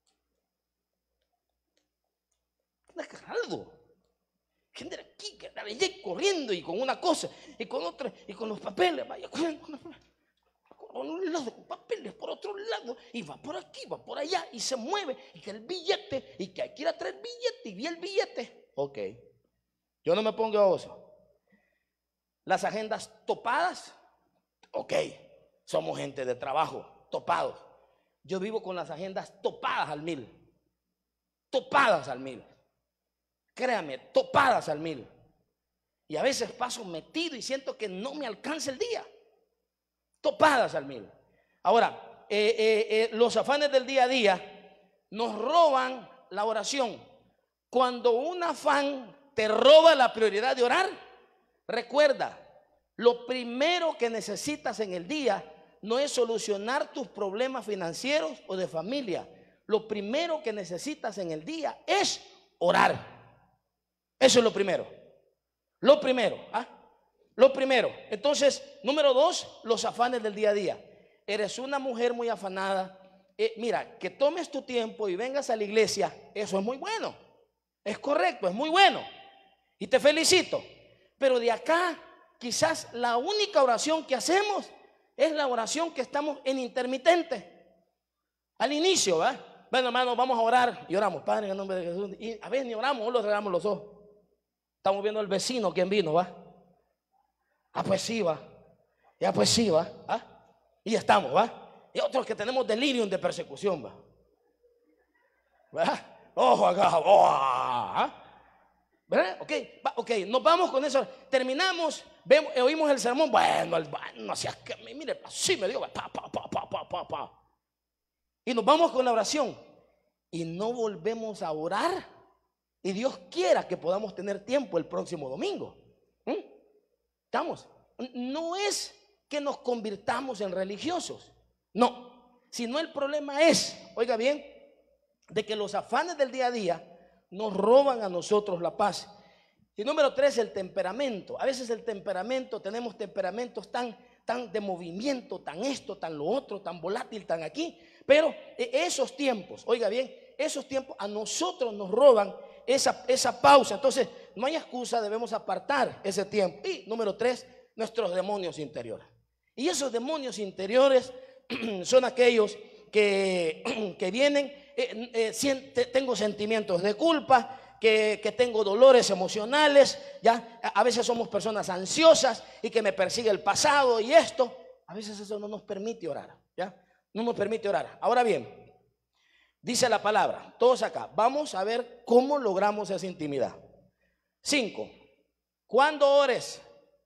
Algo. Que andar aquí, que andar allá corriendo y con una cosa y con otra y con los papeles. Vaya corriendo por un lado, con papeles por otro lado y va por aquí, va por allá y se mueve y que el billete y que hay que ir a traer billete y vi el billete. Ok, yo no me pongo a eso. Las agendas topadas. Ok, somos gente de trabajo, topados. Yo vivo con las agendas topadas al mil. Topadas al mil. Créame, topadas al mil. Y a veces paso metido y siento que no me alcanza el día. Topadas al mil. Ahora, eh, eh, eh, los afanes del día a día nos roban la oración. Cuando un afán te roba la prioridad de orar, recuerda, lo primero que necesitas en el día no es solucionar tus problemas financieros o de familia. Lo primero que necesitas en el día es orar. Eso es lo primero. Lo primero. ¿ah? Lo primero. Entonces, número dos, los afanes del día a día. Eres una mujer muy afanada. Eh, mira, que tomes tu tiempo y vengas a la iglesia, eso es muy bueno. Es correcto, es muy bueno. Y te felicito. Pero de acá, quizás la única oración que hacemos es la oración que estamos en intermitente. Al inicio, ¿verdad? Bueno, hermano, vamos a orar. Y oramos, Padre, en el nombre de Jesús. Y a veces ni oramos, o los cerramos los ojos. Estamos viendo al vecino, ¿quién vino, va? Ah, pues sí, va. Ya, pues sí, va. ¿Ah? Y ya estamos, va. Y otros que tenemos delirium de persecución, va. ¿Verdad? Ojo acá, oh, ¿ah? ¿Verdad? Ok, va, ok, nos vamos con eso. Terminamos, vemos, oímos el sermón. Bueno, el, no hacías que, mire, así me dio, pa, pa, pa, pa, pa, pa, pa. Y nos vamos con la oración. Y no volvemos a orar. Y Dios quiera que podamos tener tiempo el próximo domingo. ¿Mm? ¿Estamos? No es que nos convirtamos en religiosos. No. Sino el problema es, oiga bien, de que los afanes del día a día nos roban a nosotros la paz. Y número tres, el temperamento. A veces el temperamento, tenemos temperamentos tan, tan de movimiento, tan esto, tan lo otro, tan volátil, tan aquí. Pero esos tiempos, oiga bien, esos tiempos a nosotros nos roban esa, esa pausa. Entonces, no hay excusa, debemos apartar ese tiempo. Y número tres, nuestros demonios interiores. Y esos demonios interiores son aquellos que, que vienen, eh, eh, siente, tengo sentimientos de culpa, que, que tengo dolores emocionales, ¿ya? A veces somos personas ansiosas y que me persigue el pasado y esto. A veces eso no nos permite orar, ¿ya? No nos permite orar. Ahora bien, dice la palabra, todos acá, vamos a ver cómo logramos esa intimidad. Cinco, cuando ores,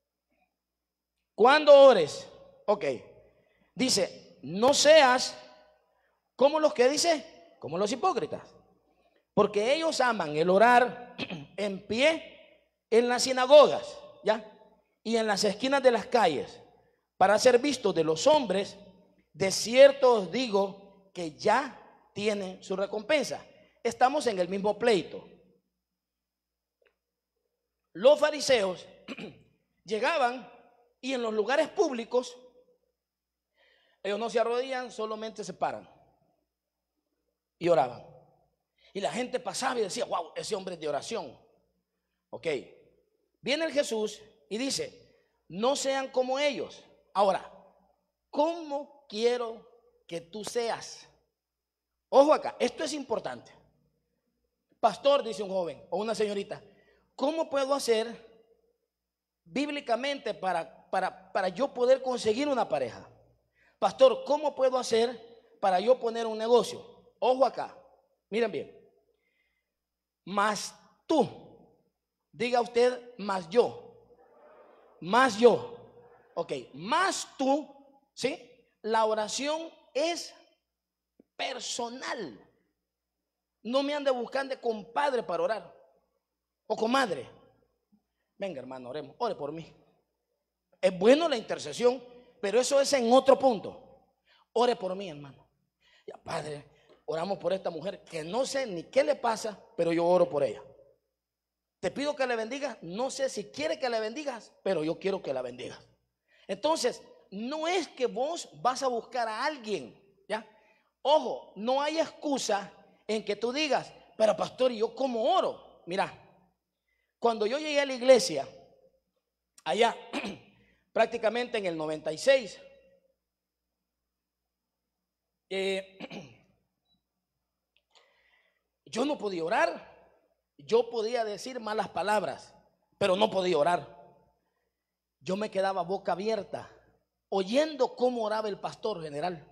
cuando ores, ok, dice, no seas como los que dice, como los hipócritas, porque ellos aman el orar en pie en las sinagogas, ¿ya? y en las esquinas de las calles para ser vistos de los hombres, de cierto os digo que ya tienen su recompensa. Estamos en el mismo pleito. Los fariseos llegaban y en los lugares públicos ellos no se arrodillan, solamente se paran y oraban. Y la gente pasaba y decía, wow, ese hombre es de oración. Ok, viene el Jesús y dice, no sean como ellos. Ahora, ¿cómo quiero que tú seas? Ojo acá, esto es importante. Pastor, dice un joven o una señorita, ¿cómo puedo hacer bíblicamente para, para, para yo poder conseguir una pareja? Pastor, ¿cómo puedo hacer para yo poner un negocio? Ojo acá, miren bien. Más tú, diga usted, más yo, más yo. Ok, más tú, ¿sí? La oración es personal. No me ande buscando compadre para orar o comadre. Venga, hermano, oremos, ore por mí. Es bueno la intercesión, pero eso es en otro punto. Ore por mí, hermano. Ya, Padre, oramos por esta mujer que no sé ni qué le pasa, pero yo oro por ella. Te pido que le bendigas. No sé si quiere que le bendigas, pero yo quiero que la bendigas. Entonces, no es que vos vas a buscar a alguien, ¿ya? Ojo, no hay excusa en que tú digas, pero pastor, ¿y yo cómo oro? Mira, cuando yo llegué a la iglesia, allá, prácticamente en el noventa y seis, eh, yo no podía orar. Yo podía decir malas palabras, pero no podía orar. Yo me quedaba boca abierta, oyendo cómo oraba el pastor general.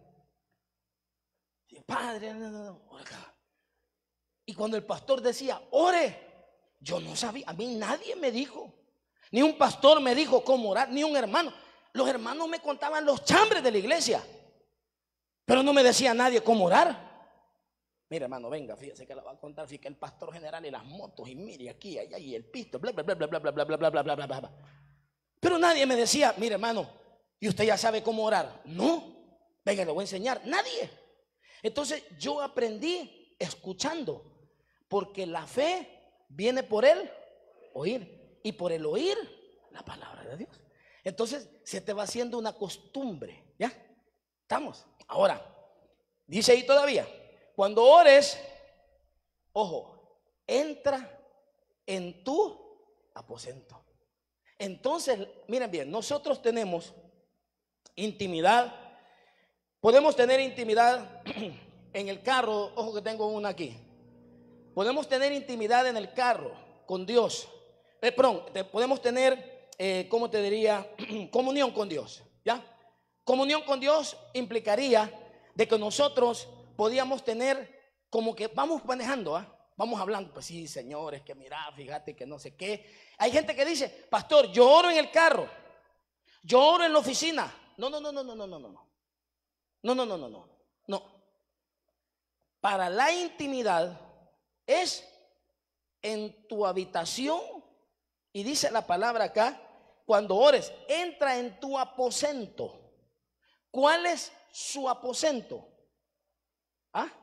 Padre, no, no, no, acá. Y cuando el pastor decía, ore, yo no sabía, a mí nadie me dijo, ni un pastor me dijo cómo orar, ni un hermano. Los hermanos me contaban los chambres de la iglesia, pero no me decía nadie cómo orar. Mira, hermano, venga, fíjese que la va a contar, fíjate el pastor general y las motos, y mire aquí, allá, y el pisto, bla, bla, bla, bla, bla, bla, bla, bla, bla, bla, bla, bla, bla. Pero nadie me decía, mire, hermano, ¿y usted ya sabe cómo orar? No, venga, le voy a enseñar. Nadie. Entonces yo aprendí escuchando, porque la fe viene por el oír, y por el oír la palabra de Dios. Entonces se te va haciendo una costumbre, ¿ya? ¿Estamos? Ahora, dice ahí todavía, cuando ores, ojo, entra en tu aposento. Entonces, miren bien, nosotros tenemos intimidad. Podemos tener intimidad en el carro. Ojo que tengo una aquí. Podemos tener intimidad en el carro con Dios. Eh, perdón, te, podemos tener, eh, ¿cómo te diría? Comunión con Dios, ¿ya? Comunión con Dios implicaría de que nosotros podíamos tener como que vamos manejando, ¿ah? Vamos hablando, pues sí, señores, que mira, fíjate que no sé qué. Hay gente que dice, pastor, yo oro en el carro, yo oro en la oficina. No, no, no, no, no, no, no, no. No, no, no, no, no, no. Para la intimidad es en tu habitación, y dice la palabra acá, cuando ores, entra en tu aposento. ¿Cuál es su aposento? ¿Ah?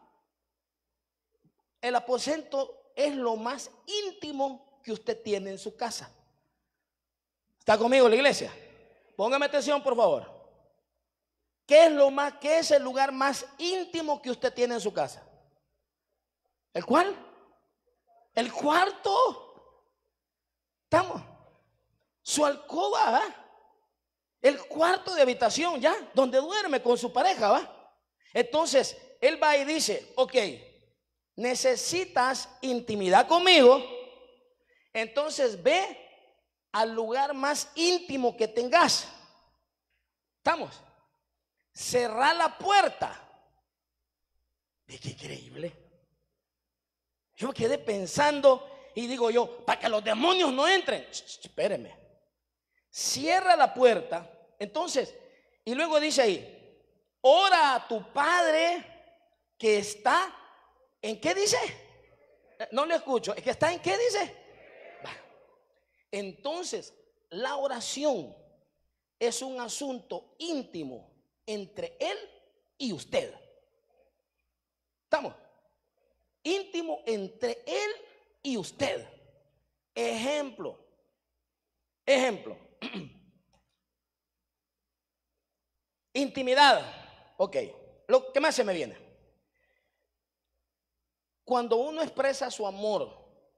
El aposento es lo más íntimo que usted tiene en su casa. ¿Está conmigo la iglesia? Póngame atención, por favor. ¿Qué es lo más, qué es el lugar más íntimo que usted tiene en su casa? ¿El cuál? El cuarto. ¿Estamos? Su alcoba, ¿va? El cuarto de habitación, ¿ya? Donde duerme con su pareja, ¿va? Entonces, él va y dice, ok, necesitas intimidad conmigo, entonces ve al lugar más íntimo que tengas. ¿Estamos? Cerrar la puerta. ¿De qué increíble? Yo quedé pensando y digo yo, para que los demonios no entren, espéreme. Cierra la puerta. Entonces, y luego dice ahí, ora a tu Padre que está, ¿en qué dice? No le escucho, ¿es que está en qué dice? Entonces, la oración es un asunto íntimo entre él y usted. ¿Estamos? Íntimo entre él y usted. Ejemplo. Ejemplo. Intimidad. Ok. Lo que más se me viene. Cuando uno expresa su amor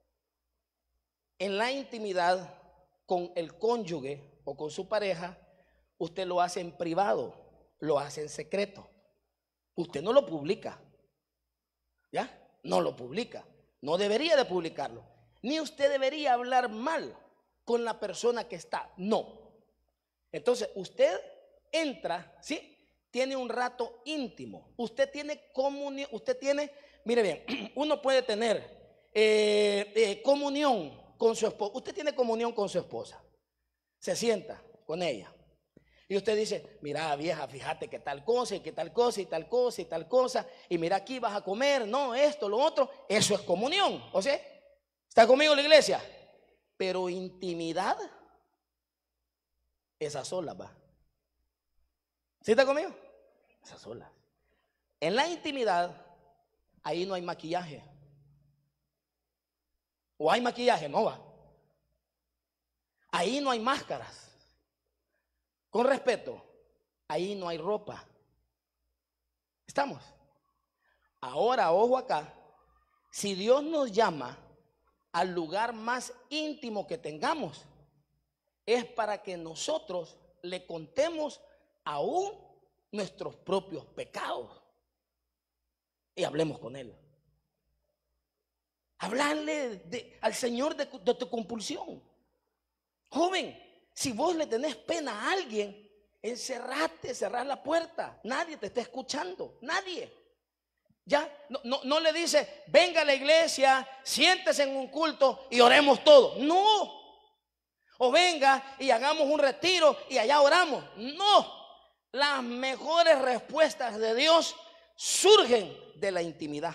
en la intimidad con el cónyuge o con su pareja, usted lo hace en privado, lo hace en secreto. Usted no lo publica. ¿Ya? No lo publica. No debería de publicarlo. Ni usted debería hablar mal con la persona que está. No. Entonces, usted entra, ¿sí? Tiene un rato íntimo. Usted tiene comunión. Usted tiene, mire bien, uno puede tener eh, eh, comunión con su esposa. Usted tiene comunión con su esposa. Se sienta con ella. Y usted dice, mira vieja, fíjate que tal cosa y que tal cosa y tal cosa y tal cosa. Y mira, aquí vas a comer, no, esto, lo otro. Eso es comunión. ¿O sea? ¿Está conmigo la iglesia? Pero intimidad, esa sola va. ¿Sí está conmigo? Esa sola. En la intimidad, ahí no hay maquillaje. ¿O hay maquillaje? No va. Ahí no hay máscaras. Con respeto, ahí no hay ropa. ¿Estamos? Ahora, ojo acá. Si Dios nos llama al lugar más íntimo que tengamos, es para que nosotros le contemos aún nuestros propios pecados y hablemos con Él. Hablarle de, al Señor de, de tu compulsión. Joven, si vos le tenés pena a alguien, encerrate, cerrar la puerta. Nadie te está escuchando, nadie. Ya, no, no, no le dice, venga a la iglesia, siéntese en un culto y oremos todos. No. O venga y hagamos un retiro y allá oramos. No. Las mejores respuestas de Dios surgen de la intimidad.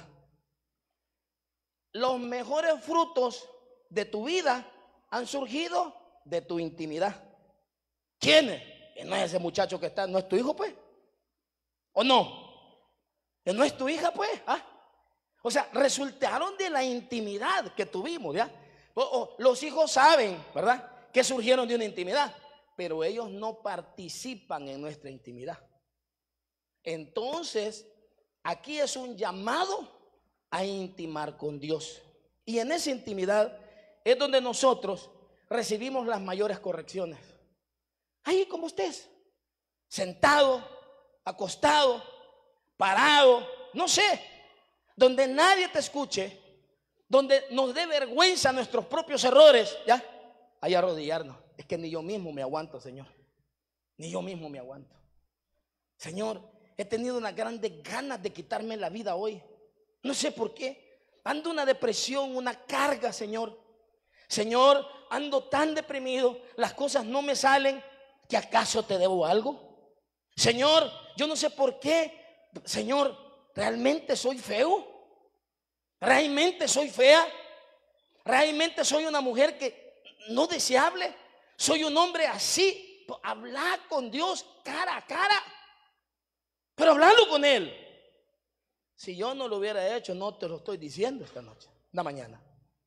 Los mejores frutos de tu vida han surgido de tu intimidad. ¿Quiénes? No es ese muchacho que está, no es tu hijo, pues. ¿O no? ¿No es tu hija, pues? ¿Ah? O sea, resultaron de la intimidad que tuvimos, ¿ya? O, o, los hijos saben, ¿verdad?, que surgieron de una intimidad, pero ellos no participan en nuestra intimidad. Entonces, aquí es un llamado a intimar con Dios. Y en esa intimidad es donde nosotros recibimos las mayores correcciones. Ahí como estés, sentado, acostado, parado, no sé, donde nadie te escuche, donde nos dé vergüenza nuestros propios errores, ya, ahí arrodillarnos. Es que ni yo mismo me aguanto, Señor, ni yo mismo me aguanto. Señor, he tenido unas grandes ganas de quitarme la vida hoy, no sé por qué. Ando una depresión, una carga, Señor. Señor, ando tan deprimido, las cosas no me salen. ¿Que acaso te debo algo? Señor, yo no sé por qué. Señor, ¿realmente soy feo? ¿Realmente soy fea? ¿Realmente soy una mujer que no deseable? ¿Soy un hombre así? Hablar con Dios cara a cara, pero hablando con Él. Si yo no lo hubiera hecho, no te lo estoy diciendo esta noche, esta mañana.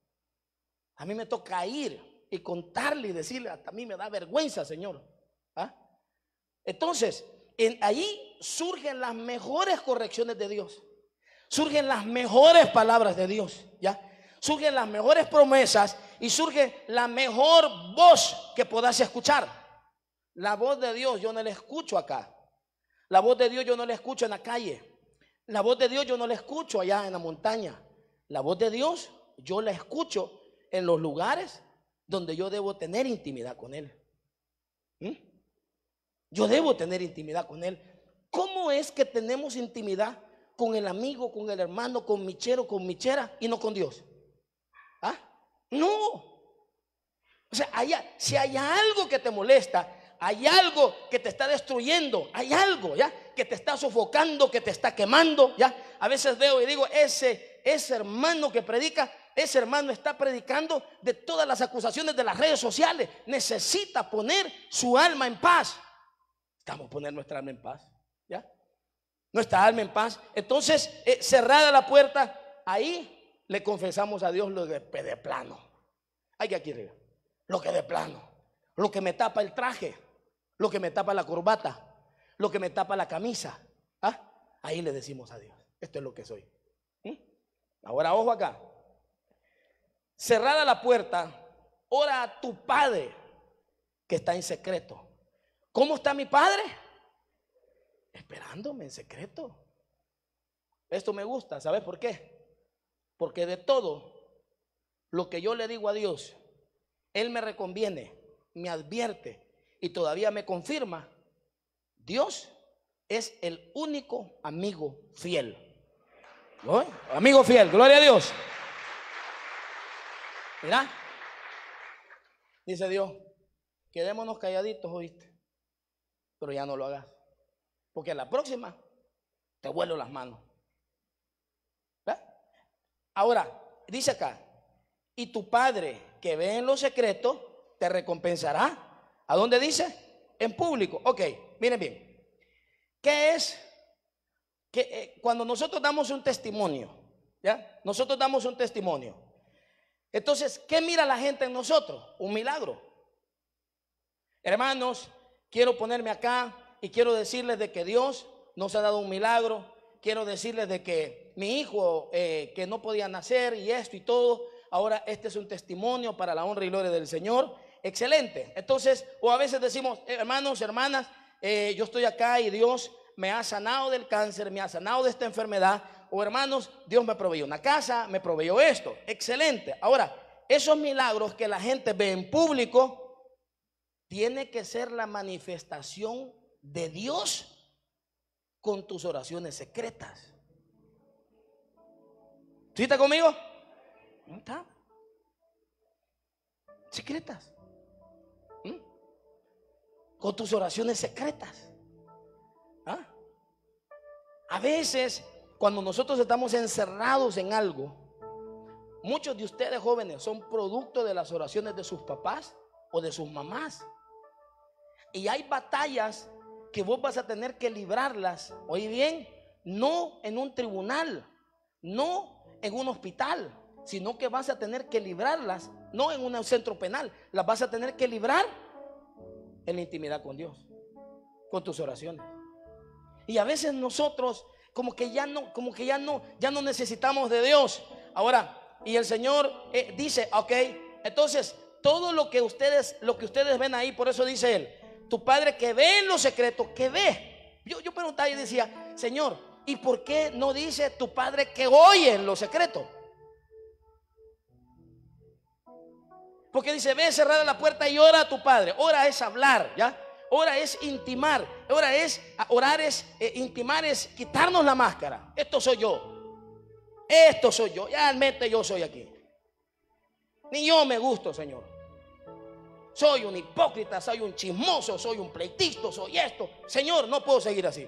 A mí me toca ir y contarle y decirle, hasta a mí me da vergüenza, Señor. ¿Ah? Entonces, en, ahí surgen las mejores correcciones de Dios. Surgen las mejores palabras de Dios, ¿ya? Surgen las mejores promesas y surge la mejor voz que puedas escuchar. La voz de Dios yo no la escucho acá. La voz de Dios yo no la escucho en la calle. La voz de Dios yo no la escucho allá en la montaña. La voz de Dios yo la escucho en los lugares donde yo debo tener intimidad con Él. ¿Mm? Yo debo tener intimidad con Él. ¿Cómo es que tenemos intimidad con el amigo, con el hermano, con michero, con michera y no con Dios? ¿Ah? No. O sea, hay, si hay algo que te molesta, hay algo que te está destruyendo, hay algo, ¿ya?, que te está sofocando, que te está quemando, ¿ya? A veces veo y digo, ese, ese hermano que predica ese hermano está predicando de todas las acusaciones de las redes sociales. Necesita poner su alma en paz. Estamos a poner nuestra alma en paz, ¿ya? Nuestra alma en paz. Entonces, eh, cerrada la puerta, ahí le confesamos a Dios lo de, de plano. Hay que aquí arriba. Lo que de plano. Lo que me tapa el traje. Lo que me tapa la corbata. Lo que me tapa la camisa. ¿Ah? Ahí le decimos a Dios: esto es lo que soy. ¿Mm? Ahora, ojo acá. Cerrada la puerta, ora a tu Padre que está en secreto. ¿Cómo está mi Padre? Esperándome en secreto. Esto me gusta, ¿sabes por qué? Porque de todo lo que yo le digo a Dios, Él me reconviene, me advierte y todavía me confirma. Dios es el único amigo fiel. ¿No? Amigo fiel, gloria a Dios. Mira, dice Dios: quedémonos calladitos, ¿oíste? Pero ya no lo hagas, porque a la próxima te vuelo las manos. ¿Verdad? Ahora, dice acá: y tu Padre que ve en lo secreto te recompensará. ¿A dónde dice? En público. Ok, miren bien. ¿Qué es? Que eh, cuando nosotros damos un testimonio, ¿ya? Nosotros damos un testimonio. Entonces, ¿qué mira la gente en nosotros? Un milagro. Hermanos, quiero ponerme acá y quiero decirles de que Dios nos ha dado un milagro. Quiero decirles de que mi hijo eh, que no podía nacer y esto y todo, ahora este es un testimonio para la honra y gloria del Señor. Excelente. Entonces, o a veces decimos: hermanos, hermanas, eh, yo estoy acá y Dios me ha sanado del cáncer, me ha sanado de esta enfermedad. O hermanos, Dios me proveyó una casa, me proveyó esto. Excelente. Ahora, esos milagros que la gente ve en público, tiene que ser la manifestación de Dios con tus oraciones secretas. ¿Sí está conmigo? ¿No está? Secretas. ¿Mm? Con tus oraciones secretas. ¿Ah? A veces, cuando nosotros estamos encerrados en algo, muchos de ustedes jóvenes son producto de las oraciones de sus papás o de sus mamás. Y hay batallas que vos vas a tener que librarlas, oye bien, no en un tribunal, no en un hospital, sino que vas a tener que librarlas, no en un centro penal, las vas a tener que librar en la intimidad con Dios, con tus oraciones. Y a veces nosotros como que ya no, como que ya no, ya no necesitamos de Dios. Ahora, y el Señor eh, dice, ok, entonces todo lo que ustedes, lo que ustedes ven ahí, por eso dice Él, tu Padre que ve en lo secreto, que ve. Yo, yo preguntaba y decía, Señor, ¿y por qué no dice tu Padre que oye en lo secreto? Porque dice, ve, cerrada la puerta y ora a tu Padre. Ora es hablar, ¿ya? Ora es intimar. Ora es, orar es, eh, intimar es quitarnos la máscara. Esto soy yo. Esto soy yo. Ya realmente yo soy aquí. Ni yo me gusto, Señor. Soy un hipócrita, soy un chismoso, soy un pleitista, soy esto. Señor, no puedo seguir así.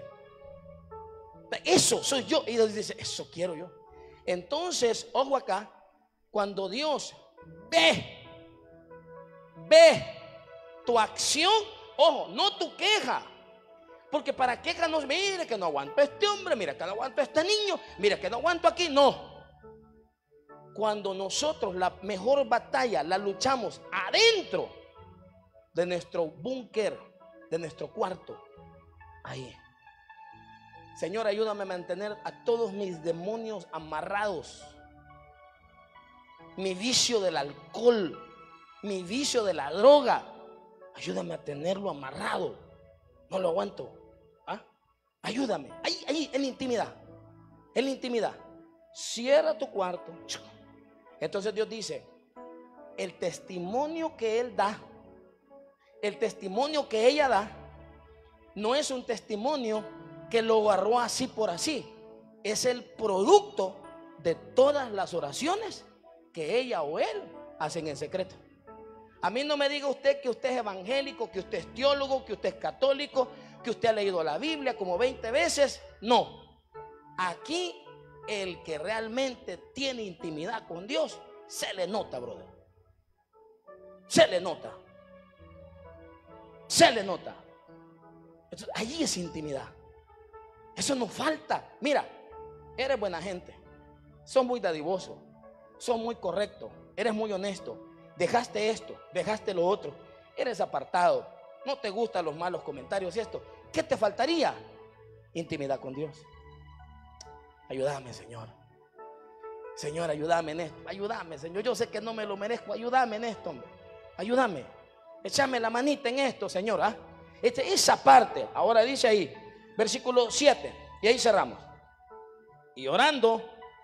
Eso soy yo. Y Dios dice, eso quiero yo. Entonces, ojo acá, cuando Dios ve, ve tu acción, ojo, no tu queja. Porque para queja nos, mire que no aguanto a este hombre, mira que no aguanto a este niño, mira que no aguanto aquí. No. Cuando nosotros la mejor batalla la luchamos adentro de nuestro búnker, de nuestro cuarto, ahí. Señor, ayúdame a mantener a todos mis demonios amarrados. Mi vicio del alcohol, mi vicio de la droga, ayúdame a tenerlo amarrado. No lo aguanto. ¿Ah? Ayúdame. Ahí, ahí, en la intimidad. En la intimidad. Cierra tu cuarto. Entonces Dios dice, el testimonio que Él da, el testimonio que ella da, no es un testimonio que lo agarró así por así. Es el producto de todas las oraciones que ella o él hacen en secreto. A mí no me diga usted que usted es evangélico, que usted es teólogo, que usted es católico, que usted ha leído la Biblia como veinte veces. No. Aquí el que realmente tiene intimidad con Dios Se le nota, brother. Se le nota. Se le nota. Entonces, allí es intimidad. Eso nos falta. Mira, eres buena gente. Son muy dadivosos. Son muy correctos. Eres muy honesto. Dejaste esto, dejaste lo otro. Eres apartado. No te gustan los malos comentarios y esto. ¿Qué te faltaría? Intimidad con Dios. Ayúdame, Señor. Señor, ayúdame en esto. Ayúdame, Señor. Yo sé que no me lo merezco. Ayúdame en esto, hombre. Ayúdame. Échame la manita en esto, Señor. ¿Ah? Este, esa parte. Ahora dice ahí, versículo siete. Y ahí cerramos. Y orando,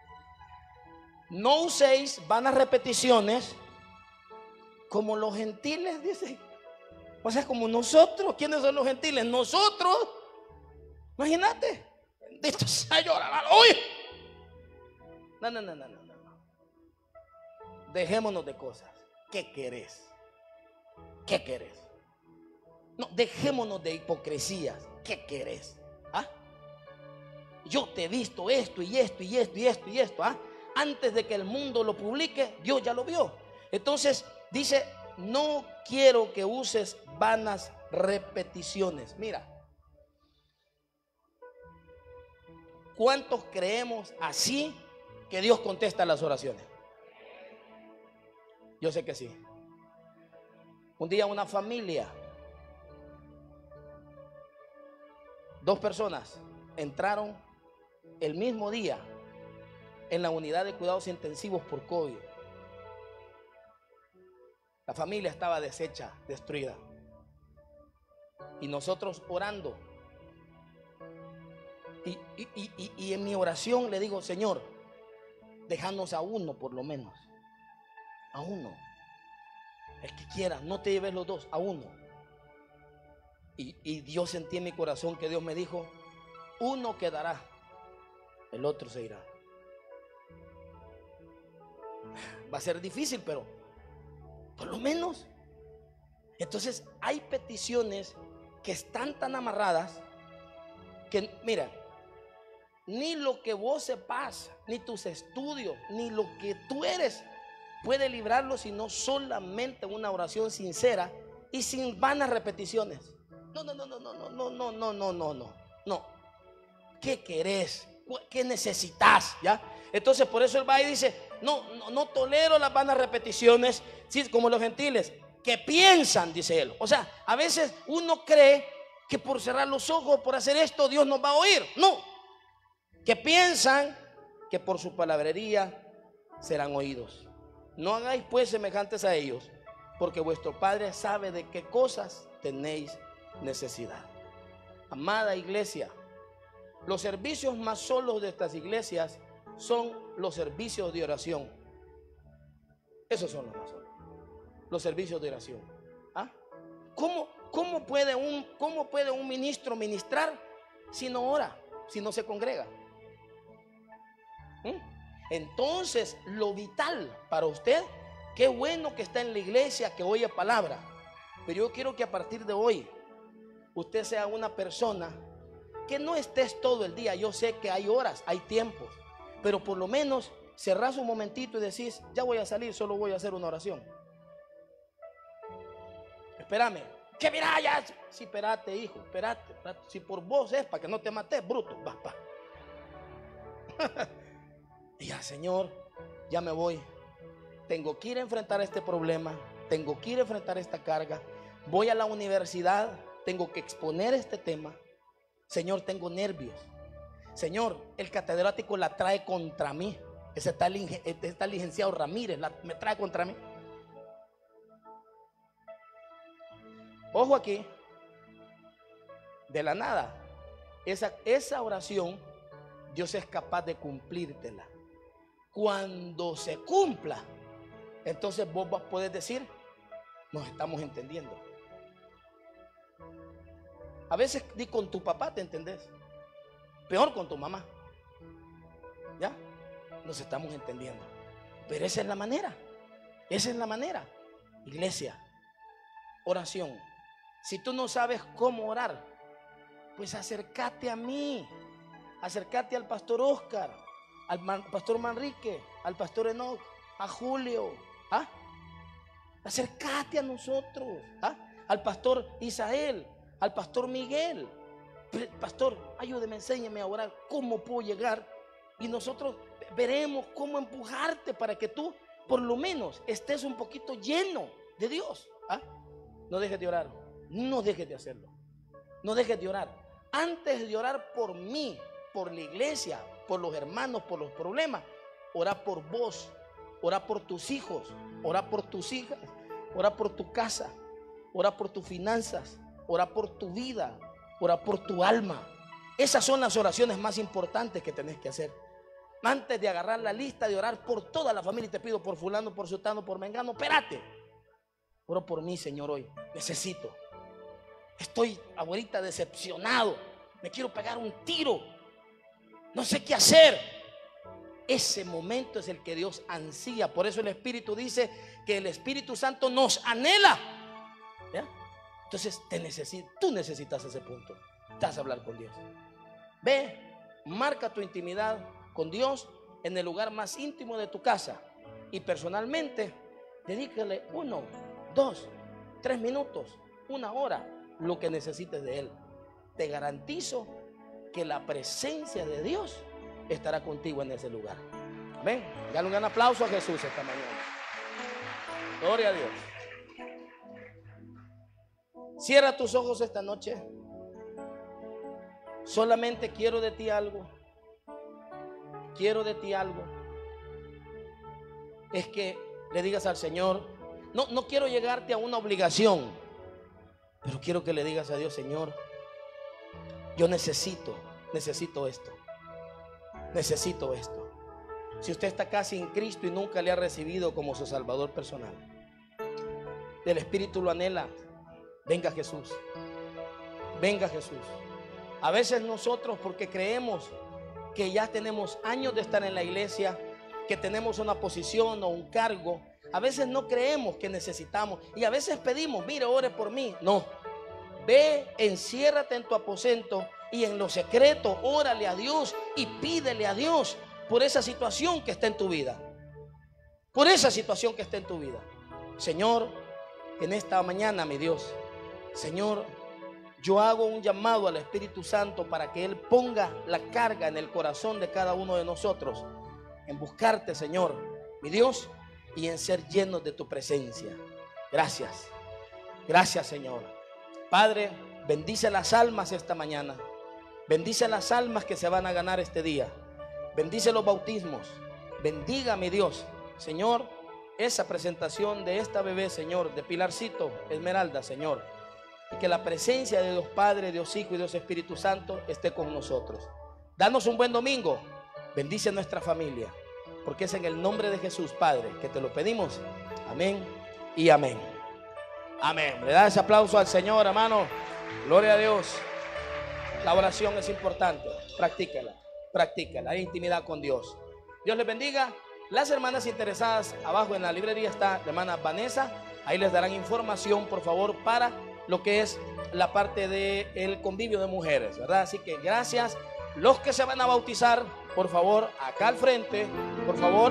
no uséis vanas repeticiones como los gentiles, dice. O sea, como nosotros. ¿Quiénes son los gentiles? Nosotros. Imagínate. Bendito Señor. ¡Uy! No, no, no, no, no, no. Dejémonos de cosas. ¿Qué querés? ¿Qué querés? No, dejémonos de hipocresías. ¿Qué querés? ¿Ah? Yo te he visto esto y esto y esto y esto y esto. ¿Ah? Antes de que el mundo lo publique, Dios ya lo vio. Entonces dice, no quiero que uses vanas repeticiones. Mira, ¿cuántos creemos así que Dios contesta las oraciones? Yo sé que sí. Un día una familia, dos personas entraron el mismo día en la unidad de cuidados intensivos por COVID. La familia estaba deshecha, destruida. Y nosotros orando. Y, y, y, y en mi oración le digo, Señor, déjanos a uno por lo menos. A uno. El que quiera, no te lleves los dos, a uno. Y, y Dios sentí en mi corazón que Dios me dijo, uno quedará, el otro se irá. Va a ser difícil, pero por lo menos. Entonces hay peticiones que están tan amarradas que, mira, ni lo que vos sepas, ni tus estudios, ni lo que tú eres puede librarlo, sino solamente una oración sincera y sin vanas repeticiones. No, no, no, no, no, no, no, no, no, no, no, no, no. ¿Qué querés? ¿Qué necesitas? ¿Ya? Entonces por eso él va y dice, no, no, no tolero las vanas repeticiones, sí, como los gentiles, que piensan, dice él. O sea, a veces uno cree que por cerrar los ojos, por hacer esto, Dios nos va a oír. No, que piensan que por su palabrería serán oídos. No hagáis pues semejantes a ellos, porque vuestro Padre sabe de qué cosas tenéis necesidad. Amada iglesia, los servicios más solos de estas iglesias son los servicios de oración. Esos son los más solos, los servicios de oración. ¿Ah? ¿Cómo, cómo puede un, cómo puede un ministro ministrar si no ora, si no se congrega? ¿Mm? Entonces, lo vital para usted, qué bueno que está en la iglesia, que oye palabra, pero yo quiero que a partir de hoy usted sea una persona que no estés todo el día. Yo sé que hay horas, hay tiempos, pero por lo menos cerrás un momentito y decís, ya voy a salir, solo voy a hacer una oración. Espérame, que mira ya, sí, espérate, hijo, espérate, espérate. Si por vos es para que no te mates, bruto, va, va. Y ya, Señor, ya me voy. Tengo que ir a enfrentar este problema, tengo que ir a enfrentar esta carga. Voy a la universidad, tengo que exponer este tema. Señor, tengo nervios. Señor, el catedrático la trae contra mí. Ese está el, este está el licenciado Ramírez, la, me trae contra mí. Ojo aquí, de la nada, esa, esa oración Dios es capaz de cumplírtela. Cuando se cumpla, entonces vos vas a poder decir, nos estamos entendiendo. A veces ni con tu papá te entendés, peor con tu mamá. ¿Ya? Nos estamos entendiendo. Pero esa es la manera. Esa es la manera. Iglesia, oración. Si tú no sabes cómo orar, pues acércate a mí. Acércate al pastor Oscar, al man, pastor Manrique, al pastor Enoch. a Julio, ¿ah? Acércate a nosotros, ¿ah? Al pastor Isael, al pastor Miguel. Pastor, ayúdeme, enséñame a orar. ¿Cómo puedo llegar? Y nosotros veremos cómo empujarte para que tú por lo menos estés un poquito lleno de Dios, ¿ah? No dejes de orar, no dejes de hacerlo. No dejes de orar. Antes de orar por mí, por la iglesia, por los hermanos, por los problemas, ora por vos, ora por tus hijos, ora por tus hijas, ora por tu casa, ora por tus finanzas, ora por tu vida, ora por tu alma. Esas son las oraciones más importantes que tenés que hacer. Antes de agarrar la lista de orar por toda la familia, y te pido por fulano, por sutano, por mengano, espérate. Oro por mí, Señor, hoy. Necesito. Estoy ahorita decepcionado. Me quiero pegar un tiro. No sé qué hacer. Ese momento es el que Dios ansía. Por eso el Espíritu dice que el Espíritu Santo nos anhela. ¿Ya? Entonces te necesito, tú necesitas ese punto. Te vas a hablar con Dios. Ve, marca tu intimidad con Dios en el lugar más íntimo de tu casa. Y personalmente, dedícale uno, dos, tres minutos, una hora, lo que necesites de Él. Te garantizo que la presencia de Dios estará contigo en ese lugar. Amén. Dale un gran aplauso a Jesús esta mañana. Gloria a Dios. Cierra tus ojos esta noche. Solamente quiero de ti algo. Quiero de ti algo. Es que le digas al Señor, no, no quiero llegarte a una obligación, pero quiero que le digas a Dios, Señor, yo necesito, necesito esto. Necesito esto. Si usted está acá sin Cristo y nunca le ha recibido como su Salvador personal, el Espíritu lo anhela. Venga Jesús. Venga Jesús. A veces nosotros, porque creemos que ya tenemos años de estar en la iglesia, que tenemos una posición o un cargo, a veces no creemos que necesitamos, y a veces pedimos, mire, ore por mí. No. Ve, enciérrate en tu aposento y en lo secreto órale a Dios y pídele a Dios por esa situación que está en tu vida. Por esa situación que está en tu vida. Señor, en esta mañana, mi Dios, Señor, yo hago un llamado al Espíritu Santo para que Él ponga la carga en el corazón de cada uno de nosotros en buscarte, Señor, mi Dios, y en ser llenos de tu presencia. Gracias. Gracias, Señor. Padre, bendice las almas esta mañana. Bendice las almas que se van a ganar este día. Bendice los bautismos. Bendiga, mi Dios, Señor, esa presentación de esta bebé, Señor, de Pilarcito Esmeralda, Señor. Y que la presencia de Dios Padre, Dios Hijo y Dios Espíritu Santo esté con nosotros. Danos un buen domingo. Bendice a nuestra familia. Porque es en el nombre de Jesús, Padre, que te lo pedimos. Amén y amén. Amén. Le da ese aplauso al Señor, hermano. Gloria a Dios. La oración es importante. Practícala. Practícala. Hay intimidad con Dios. Dios les bendiga. Las hermanas interesadas, abajo en la librería está la hermana Vanessa. Ahí les darán información, por favor, para lo que es la parte del convivio de mujeres, ¿verdad? Así que gracias. Los que se van a bautizar, por favor, acá al frente, por favor.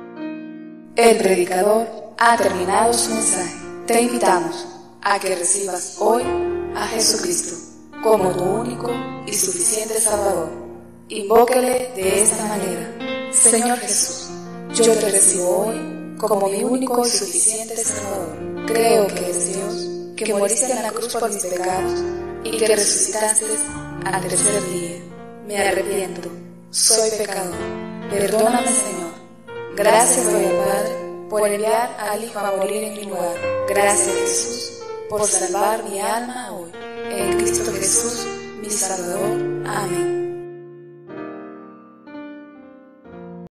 El predicador ha terminado su mensaje. Te invitamos a que recibas hoy a Jesucristo como tu único y suficiente Salvador. Invóquele de esta manera: Señor Jesús, yo te recibo hoy como mi único y suficiente Salvador. Creo que eres Dios, que moriste en la cruz por mis pecados y que resucitaste al tercer día. Me arrepiento, soy pecador. Perdóname, Señor. Gracias doy al Padre por enviar al Hijo a morir en mi lugar. Gracias, Jesús, por salvar mi alma hoy. En Cristo Jesús, mi Salvador. Amén.